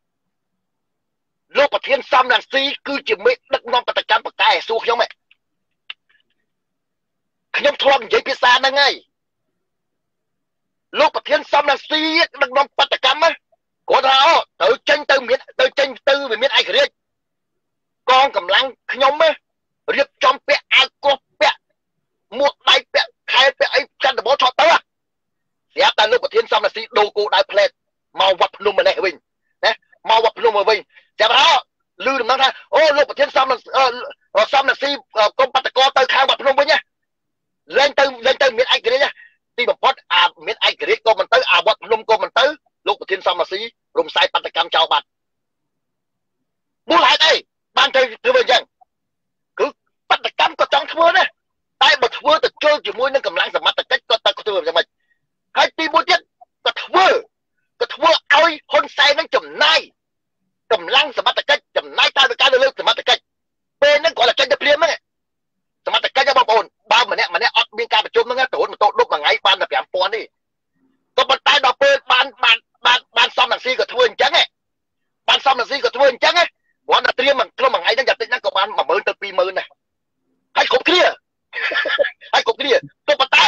លោកប្រធានសំរងស៊ីគឺជាមេដឹកនាំបដកម្មប្រកែសួរខ្ញុំខ្ញុំធ្លាប់និយាយភាសាហ្នឹងហើយលោកប្រធានសំរងស៊ីដឹកនាំបដកម្មគាត់ថាត្រូវចេញទៅមានវាមានឯករាជ្យកងកម្លាំងខ្ញុំរៀបចំពាក់អាវកោះពាក់មួកដៃពាក់ខែពាក់អីចន្ទបោឆោតទៅលោកប្រធានសំរាសីដូរគោដៅផ្លែតមកវត្តភ្នំម្នេះវិញណាមកវត្តភ្នំមកវិញចាំថាឮដំណឹងថាអូលោកប្រធានសំរាសីកុំបាតកោទៅខាងវត្តភ្នំវិញណាលែងទៅមានឯករាជ្យទីបំផុតមានឯករាជ្យក៏មិនទៅវត្តភ្នំក៏មិនទៅលោកប្រធានសំរាសីរំសាយបាតកម្មចោលបាត់មូលហេតុអីបានទៅធ្វើអញ្ចឹងគឺបាតកម្មក៏ចង់ធ្វើដែរតែបើធ្វើទៅជល់ជាមួយនឹងកម្លាំងសមត្ថកិច្ចក៏ទៅធ្វើយ៉ាងម៉េចហើយទីមួយទៀតក៏ធ្វើឲ្យហ៊ុនសែននឹងចំណាយកម្លាំងសមត្ថកិច្ចចំណាយថវិកាលើសមត្ថកិច្ចពេលហ្នឹងគាត់តែចេញទៅព្រាមហ្នឹងសមត្ថកិច្ចបងប្អូនបើម្នាក់អត់មានការប្រជុំហ្នឹងទៅម៉ូតូដប់មួយថ្ងៃបានតែ 5,000 ទេក៏ប៉ុន្តែដល់ពេលបានសំរងស៊ីក៏ធ្វើអញ្ចឹងបានសំរងស៊ីក៏ធ្វើអញ្ចឹងគាត់តែត្រៀមក្នុងមួយថ្ងៃហ្នឹងយ៉ាងតិចណាស់ក៏បាន 100,000 ទៅ 200,000 ដែរហើយគ្រប់គ្រាទៅប៉ុន្តែ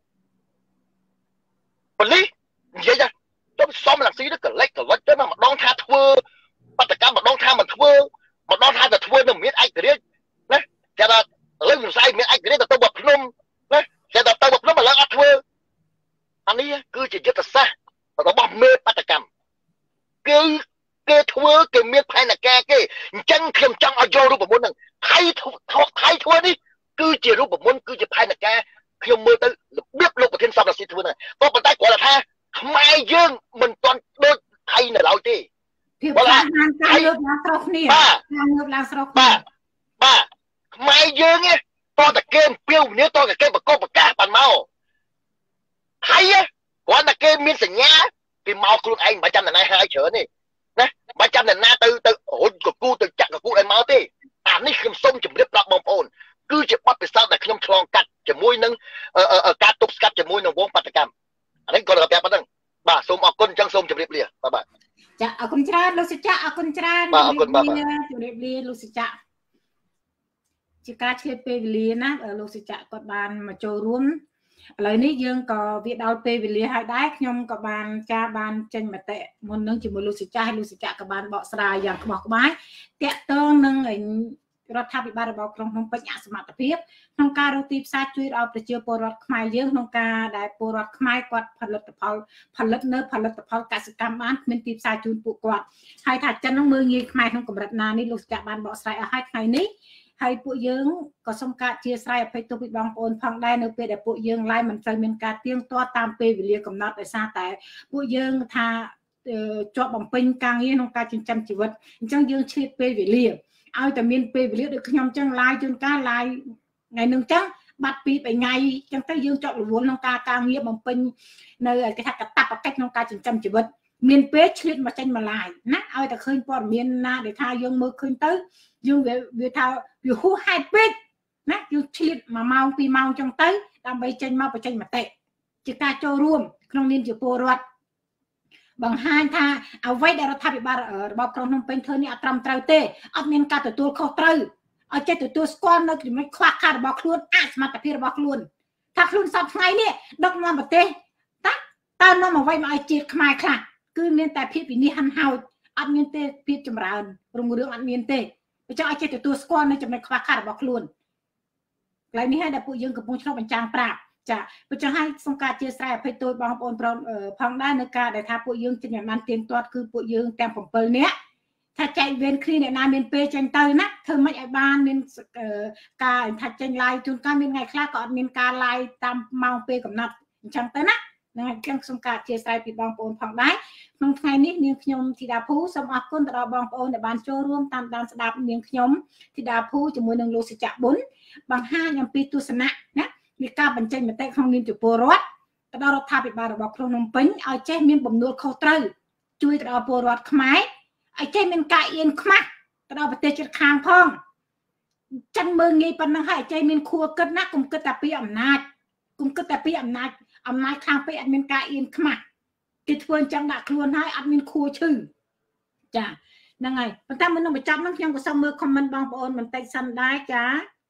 ប៉ូលីសនិយាយថាទៅសំរងស៊ីទៅកលិចទៅម្ដងថាធ្វើបាតកម្មម្ដងថាមិនធ្វើម្ដងថាទៅធ្វើនឹងមានឯករាជ្យណាគេថាលើវិស័យមានឯករាជ្យទៅវត្តភ្នំណាគេថាទៅវត្តភ្នំឥឡូវអត់ធ្វើអានេះគឺជាយុទ្ធសាស្ត្ររបស់មេបាតកម្មគេធ្វើគេមានផែនការគេអញ្ចឹងខ្ញុំចង់ឲ្យយករូបមន្តហ្នឹងថៃធ្វើនេះគឺជារូបមន្តគឺជាផែនការខ្ញុំមើលទៅរបៀបលោកប្រធានសំរាសីធ្វើហ្នឹងក៏ប៉ុន្តែគាត់ថាខ្មែរយើងមិនទាន់ដូចថៃនៅឡើយទេភាពខាងការលើកឡើងស្រុកគ្នាការលើកឡើងស្រុកបាទខ្មែរយើងតតែគេអំពាវនាវតតែគេប្រកបប្រកាសបានមកថៃគាត់តែគេមានសញ្ញាពីមកខ្លួនឯងមិនចាំតែណាហើយច្រើនទេណាមិនចាំតែណាទៅរុញកគូទៅចាក់កគូឲ្យមកទេអានេះខ្ញុំសូមជម្រាបប្រាប់បងប្អូនគឺជាបទពិសោធន៍ដែលខ្ញុំឆ្លងកាត់ជាមួយនឹងការទប់ស្កាត់ជាមួយនឹងវងបាតកម្មអានេះគាត់ប្រាប់ប៉ុណ្ណឹងបាទសូមអរគុណអញ្ចឹងសូមជម្រាបលាបាទចាអរគុណច្រើនលោកសច្ចៈអរគុណច្រើនជម្រាបលាលោកសច្ចៈជាការឆ្លៀតពេលវេលាណាលោកសច្ចៈគាត់បានមកចូលរួមឥឡូវនេះយើងក៏វាដល់ពេលវេលាហើយដែរខ្ញុំក៏បានចេញមតិមុននឹងជាមួយលោកសច្ចៈហើយលោកសច្ចៈក៏បានបកស្រាយយ៉ាងក្បោះក្បាយតាក់ទងនឹងរដ្ឋាភិបាលរបស់ក្រុងភ្នំពេញអសមត្ថភាពក្នុងការរកទីផ្សារជួយដល់ប្រជាពលរដ្ឋខ្មែរយើងក្នុងការដែលពលរដ្ឋខ្មែរគាត់ផលិតផលកសិកម្មបានគ្មានទីផ្សារជូនពួកគាត់ហើយថាចិននឹងមើលងាយខ្មែរក្នុងកម្រិតណានេះលោកសច្ចៈបានបកស្រាយអស់ហើយថ្ងៃនេះហើយពួកយើងក៏សូមការអធិស្ឋានអភ័យទោសពីបងប្អូនផងដែរនៅពេលដែលពួកយើងឡាយមិនសូវមានការទៀងទាត់តាមពេលវេលាកំណត់ដោយសារតែពួកយើងថាជាប់បំពេញការងារក្នុងការចិញ្ចឹមជីវិតអញ្ចឹងយើងឆ្លៀតពេលវេលាឲ្យតែមានពេលវេលាដូចខ្ញុំអញ្ចឹងឡាយជួនកាលឡាយថ្ងៃនឹងអញ្ចឹងបាត់ពី3ថ្ងៃអញ្ចឹងទៅយើងជាប់រវល់ក្នុងការងារបំពេញនៅគេថាកតាបកិច្ចក្នុងការចិញ្ចឹមជីវិតមានពេលឆ្លៀតមកចេញមកឡាយណាឲ្យតែឃើញព័ត៌មានណាដែលថាយើងមើលឃើញទៅយើងវាថាវាហួសហេតុពេកណាយើងឆ្លៀត1ម៉ោង2ម៉ោងអញ្ចឹងទៅដើម្បីចេញមកបញ្ចេញមតិជាការចូលរួមក្នុងនាមជាពលរដ្ឋបង្ហាញថាអ្វីដែលរដ្ឋាភិបាលរបស់ក្រុងភ្នំពេញធ្វើនេះអត់ត្រឹមត្រូវទេអត់មានការទទួលខុសត្រូវឲ្យចេះទទួលស្គាល់នៅចំណុចខ្វះខាតរបស់ខ្លួនអសមត្ថភាពរបស់ខ្លួនថាខ្លួនសពថ្ងៃនេះដឹកនាំប្រទេសតើនាំអ្វីមកឲ្យជាតិខ្មែរខ្លះគឺមានតែភាពវិនិច្ឆ័យហោចអត់មានទេភាពចម្រើនរុងរឿងអត់មានទេបើចង់ឲ្យចេះទទួលស្គាល់នៅចំណុចខ្វះខាតរបស់ខ្លួនកន្លែងនេះហើយដែលពួកយើងកំពុងឆ្លុះបញ្ចាំងប្រាប់ចាបើចង់ឲ្យសូមការអធិស្ឋានអភ័យទោសបងប្អូនផងដែរនៅការដែលថាពួកយើងចេញបានទៀងទាត់គឺពួកយើងទាំង7នាក់ថាចែកវេនគ្នាអ្នកណាមានពេលចេញទៅណាធ្វើម៉េចឲ្យបានមានការថាចេញ live ជួនកាលមានថ្ងៃខ្លះក៏អត់មានការ live តាមម៉ោងពេលកំណត់អញ្ចឹងទៅណានឹងអញ្ចឹងសូមការអធិស្ឋានពីបងប្អូនផងដែរក្នុងថ្ងៃនេះនាងខ្ញុំធីតាភូសូមអរគុណទៅដល់បងប្អូនដែលបានចូលរួមតាមដានស្ដាប់នាងខ្ញុំធីតាភូជាមួយនឹងលោកសច្ចៈប៊ុនបង្ហាញអំពីទស្សនៈណាពីការបញ្ចេញមតិក្នុងនាមជាពលរដ្ឋទៅដល់រដ្ឋាភិបាលរបស់ក្រុងភ្នំពេញឲ្យចេះមានបំណុលខុសត្រូវជួយទៅដល់ពលរដ្ឋខ្មែរឲ្យចេះមានការអៀនខ្មាស់ទៅដល់ប្រទេសជិតខាងផងចឹងមើលងាយប៉ុណ្ណឹងហើយចេះមានខួរគិតណាកុំគិតតែពីអំណាចកុំគិតតែពីអំណាចខាងពេកអត់មានការអៀនខ្មាស់គេធ្វើអញ្ចឹងដាក់ខ្លួនហើយអត់មានខួរឈឺចាហ្នឹងហើយប៉ុន្តែមុននឹងបញ្ចប់ហ្នឹងខ្ញុំក៏សូមមើល comment បងប្អូនបន្តិចសិនដែរចា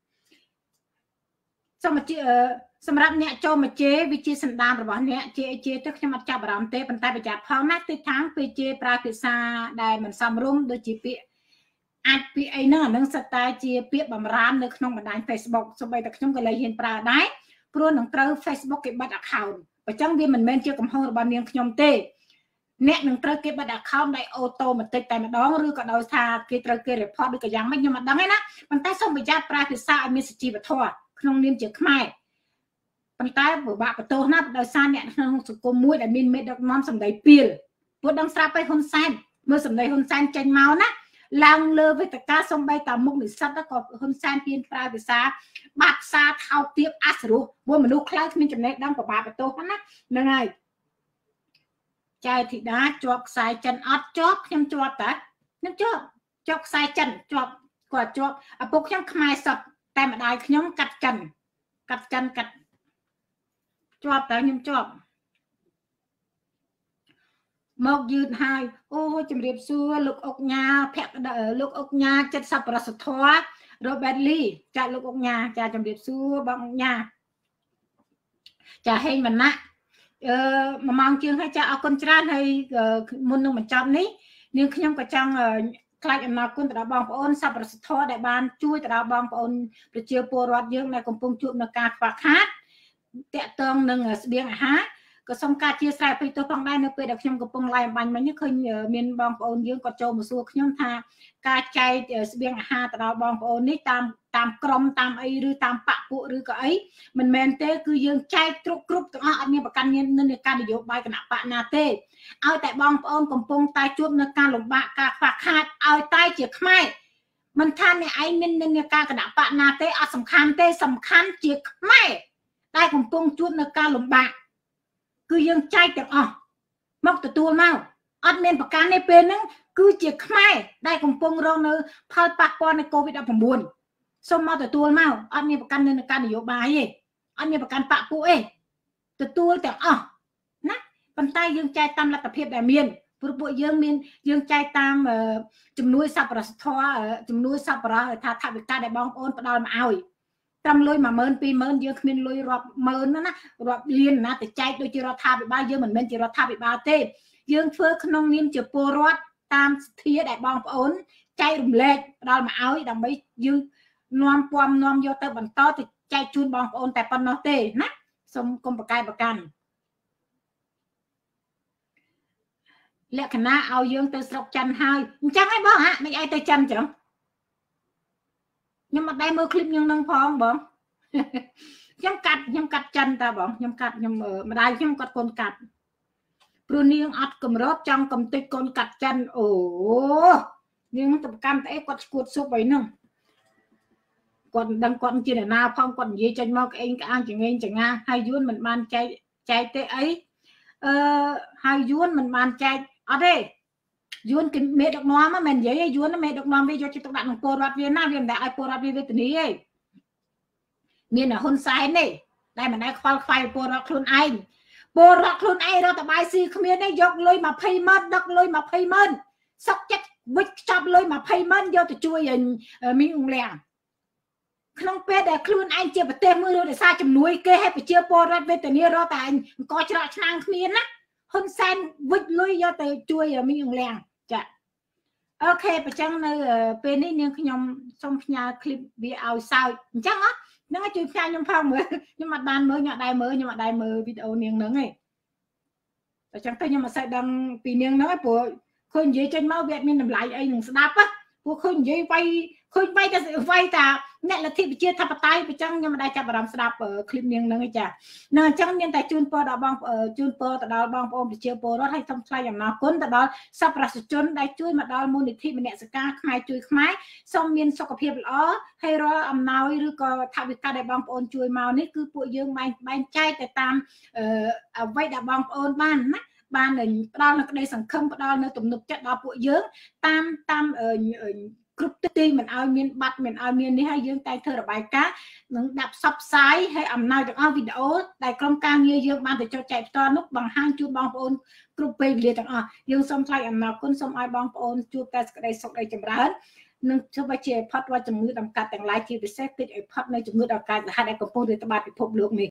សូមសម្រាប់អ្នកចូលមកជេរវាជាសន្តានរបស់អ្នកជេរទៅខ្ញុំអត់ចាប់អារម្មណ៍ទេប៉ុន្តែប្រយ័ត្នផងណាទីខាងពេលជេរប្រើភាសាដែលមិនសមរម្យដូចជាពាក្យអាចពាក្យអីហ្នឹងអានឹងសិតតែជាពាក្យបំរាមនៅក្នុងបណ្ដាញ Facebook សូម្បីតែខ្ញុំក៏លែងហ៊ានប្រើដែរព្រោះនឹងត្រូវ Facebook គេបិទ account បើចឹងវាមិនមែនជាកំហុសរបស់នាងខ្ញុំទេអ្នកនឹងត្រូវគេបិទ account ដោយអូតូម៉ាទិកតែម្ដងឬក៏ដោយថាគេត្រូវគេ report ឬក៏យ៉ាងម៉េចខ្ញុំមិនដឹងទេណាប៉ុន្តែសូមប្រយ័ត្នប្រើភាសាឲ្យមានសុជីវធម៌ក្នុងនាមជាខ្មែរប៉ុន្តែពិបាកបន្ទោសណាស់ដោយសារអ្នកក្នុងសង្គមមួយដែលមានមេដឹកនាំសម្ដីពីលពួកដឹងស្រាប់ទៅហ៊ុនសែនមើលសម្ដីហ៊ុនសែនចេញមកណាឡើងលើវេទិកាសំបីតាមុខនិស្សិតក៏ហ៊ុនសែនហ៊ានប្រើភាសាបាត់ផ្សារថោកទាបអសរោះមួយមនុស្សខ្លៅគ្មានចំណេះដឹងពិបាកបន្ទោសណាហ្នឹងហើយចៅធីតាជាប់ខ្សែចិនអត់ជាប់ខ្ញុំជាប់តាខ្ញុំជាប់ខ្សែចិនជាប់គាត់ជាប់ឪពុកខ្ញុំខ្មែរសុទ្ធតែម្ដាយខ្ញុំកាត់ចិនកាត់ជាប់តើខ្ញុំជាប់មកយឺតហើយអូជំរាបសួរលោកអុកញ៉ាភក្តិលោកអុកញ៉ាចិត្តសប្បុរសធម៌ Robert Lee ចាលោកអុកញ៉ាចាជំរាបសួរបងអុកញ៉ាចាហេងវណ្ណៈ1ម៉ោងជាងហើយចាអរគុណច្រើនហើយមុននឹងបញ្ចប់នេះនាងខ្ញុំក៏ចង់ថ្លែងអំណរគុណទៅដល់បងប្អូនសប្បុរសធម៌ដែលបានជួយទៅដល់បងប្អូនប្រជាពលរដ្ឋយើងដែលកំពុងជួបនឹងការខ្វះខាតតាក់ទងនឹងស្បៀងអាហារក៏សូមការជាស្រ័យអភ័យទោសផងដែរនៅពេលដែលខ្ញុំកំពុងឡាយអំបញ្ញមិញឃើញមានបងប្អូនយើងក៏ចូលមកសួរខ្ញុំថាការចែកស្បៀងអាហារទៅដល់បងប្អូននេះតាមក្រុមតាមអីឬតាមបកពួកឬក៏អីមិនមែនទេគឺយើងចែកគ្រប់ទាំងអស់អត់មានប្រកាន់និន្នាការនយោបាយគណៈបកណាទេឲ្យតែបងប្អូនកំពុងតែជួបនៅការលំបាកការខ្វះខាតឲ្យតែជាខ្មែរមិនថាអ្នកឯងមាននិន្នាការគណៈបកណាទេអត់សំខាន់ទេសំខាន់ជាខ្មែរដែលកំពុងជួបនៅការលំបាកគឺយើងចែកទាំងអស់មកទទួលមកអត់មានប្រកាន់ទេពេលហ្នឹងគឺជាខ្មែរដែលកំពុងរងនៅផលប៉ះពាល់នៃ COVID-19 សូមមកទទួលមកអត់មានប្រកាន់នៅការនយោបាយទេអត់មានប្រកាន់បកពួកទេទទួលទាំងអស់ណាប៉ុន្តែយើងចែកតាមលទ្ធភាពដែលមានព្រោះពួកយើងមានយើងចែកតាមជំនួយសប្បុរសធម៌ជំនួយសប្បុរសថាថវិកាដែលបងប្អូនផ្ដល់មកឲ្យត្រឹមលុយ 10000 20000យើងគ្មានលុយរាប់ម៉ឺនណារាប់លានណាទៅចែកដូចជារដ្ឋាភិបាលយើងមិនមែនជារដ្ឋាភិបាលទេយើងធ្វើក្នុងនាមជាពលរដ្ឋតាមសទ្ធាដែលបងប្អូនចែករំលែកផ្ដល់មកឲ្យដើម្បីយើងនាំយកទៅបន្តទៅចែកជូនបងប្អូនតែប៉ុណ្ណោះទេណាសូមកុំប្រកែកប្រកាន់លក្ខណៈឲ្យយើងទៅស្រុកចិនហើយអញ្ចឹងហ៎បងមិនអីទៅចិនចឹងខ្ញុំអត់ដែរមើលឃ្លីបយើងនឹងផងបងខ្ញុំកាត់ចិនតាបងខ្ញុំកាត់ខ្ញុំម្ដាយខ្ញុំគាត់កូនកាត់ព្រោះនាងអត់កម្របចង់កំទេចកូនកាត់ចិនអូនាងទៅប្រកាន់តែគាត់ឈួតស៊ុបអីហ្នឹងគាត់មិនដឹងគាត់ជាអ្នកណាផងគាត់និយាយចេញមកក្អេងក្អាងចងេងចងាហើយយួនមិនបានចែកទេអីហើយយួនមិនបានចែកអត់ទេយួនគឺមេដឹកនាំមិនមែននិយាយយួនមេដឹកនាំវាយកចិត្តទុកដាក់នឹងពលរដ្ឋវាណាវាមិនដែលឲ្យពលរដ្ឋវាវេទនាទេមានហ៊ុនសែនទេដែលមិនដែលខ្វល់ខ្វាយពលរដ្ឋខ្លួនឯងពលរដ្ឋខ្លួនឯងរដ្ឋបាលស៊ីគ្មានទេយកលុយ200,000ដឹកលុយ200,000សុកចិត្តវិចខ្ចប់លុយ200,000យកទៅជួយមីងអង្លៀងក្នុងពេលដែលខ្លួនឯងជាប្រទេសមួយដោយសារជំនួយគេឲ្យប្រជាពលរដ្ឋវេទនារត់តែអង្គច្រកឆ្នាំងគ្មានណាហ៊ុនសែនវិចលុយយកទៅជួយមីងអង្លៀងចាអូខេបើចឹងនៅពេលនេះនាងខ្ញុំសូមផ្ញើឃ្លីបវាឲ្យសើចអញ្ចឹងហ្នឹងជួយផ្សាយខ្ញុំផងមើលខ្ញុំអត់បានមើលខ្ញុំអត់ដែរមើលវីដេអូនាងហ្នឹងឯងតែចឹងទៅខ្ញុំអត់សូវដឹងពីនាងហ្នឹងព្រោះឃើញនិយាយចេញមកវាមានតម្លៃអីនឹងស្ដាប់ព្រោះឃើញនិយាយឃើញតែអ្នកលទ្ធិប្រជាធិបតេយ្យអញ្ចឹងខ្ញុំមិនដែរចាប់អារម្មណ៍ស្ដាប់ឃ្លីបនាងហ្នឹងឯងចានៅអញ្ចឹងមានតែជូនពរដល់បងប្អូនប្រជាពលរដ្ឋឲ្យសូមថ្លែងអំណរគុណទៅដល់សប្បុរសជនដែលជួយមកដល់មូលនិធិមនសិការខ្មែរជួយខ្មែរសូមមានសុខភាពល្អហើយរាល់អំណោយឬក៏ថវិកាដែលបងប្អូនជួយមកនេះគឺពួកយើងបែងចែកទៅតាមអ្វីដែលបងប្អូនបានណាបានផ្ដល់នូវក្តីសង្ឃឹមផ្ដល់នូវទំនុកចិត្តដល់ពួកយើងតាមគ្រប់ទីមិនឲ្យមានបាត់មិនឲ្យមាននេះហើយយើងតែធ្វើរបាយការណ៍នឹងដាក់ផ្សព្វផ្សាយឲ្យអំណោយទាំងអស់វីដេអូដែលក្រុមការងារយើងបានទៅចុះចែកផ្ទាល់នោះបង្ហាញជូនបងប្អូនគ្រប់ពេលវេលាទាំងអស់យើងសូមថ្លែងអំណរគុណសូមឲ្យបងប្អូនជួបតែសេចក្តីសុខដីចម្រើននឹងធ្វើឲ្យជាផុតរាល់ជំងឺតម្កាត់ទាំងឡាយជាពិសេសតិចឲ្យផុតនៅជំងឺដល់កាយសាហាវដែលកំពុងរាតត្បាតពិភពលោកនេះ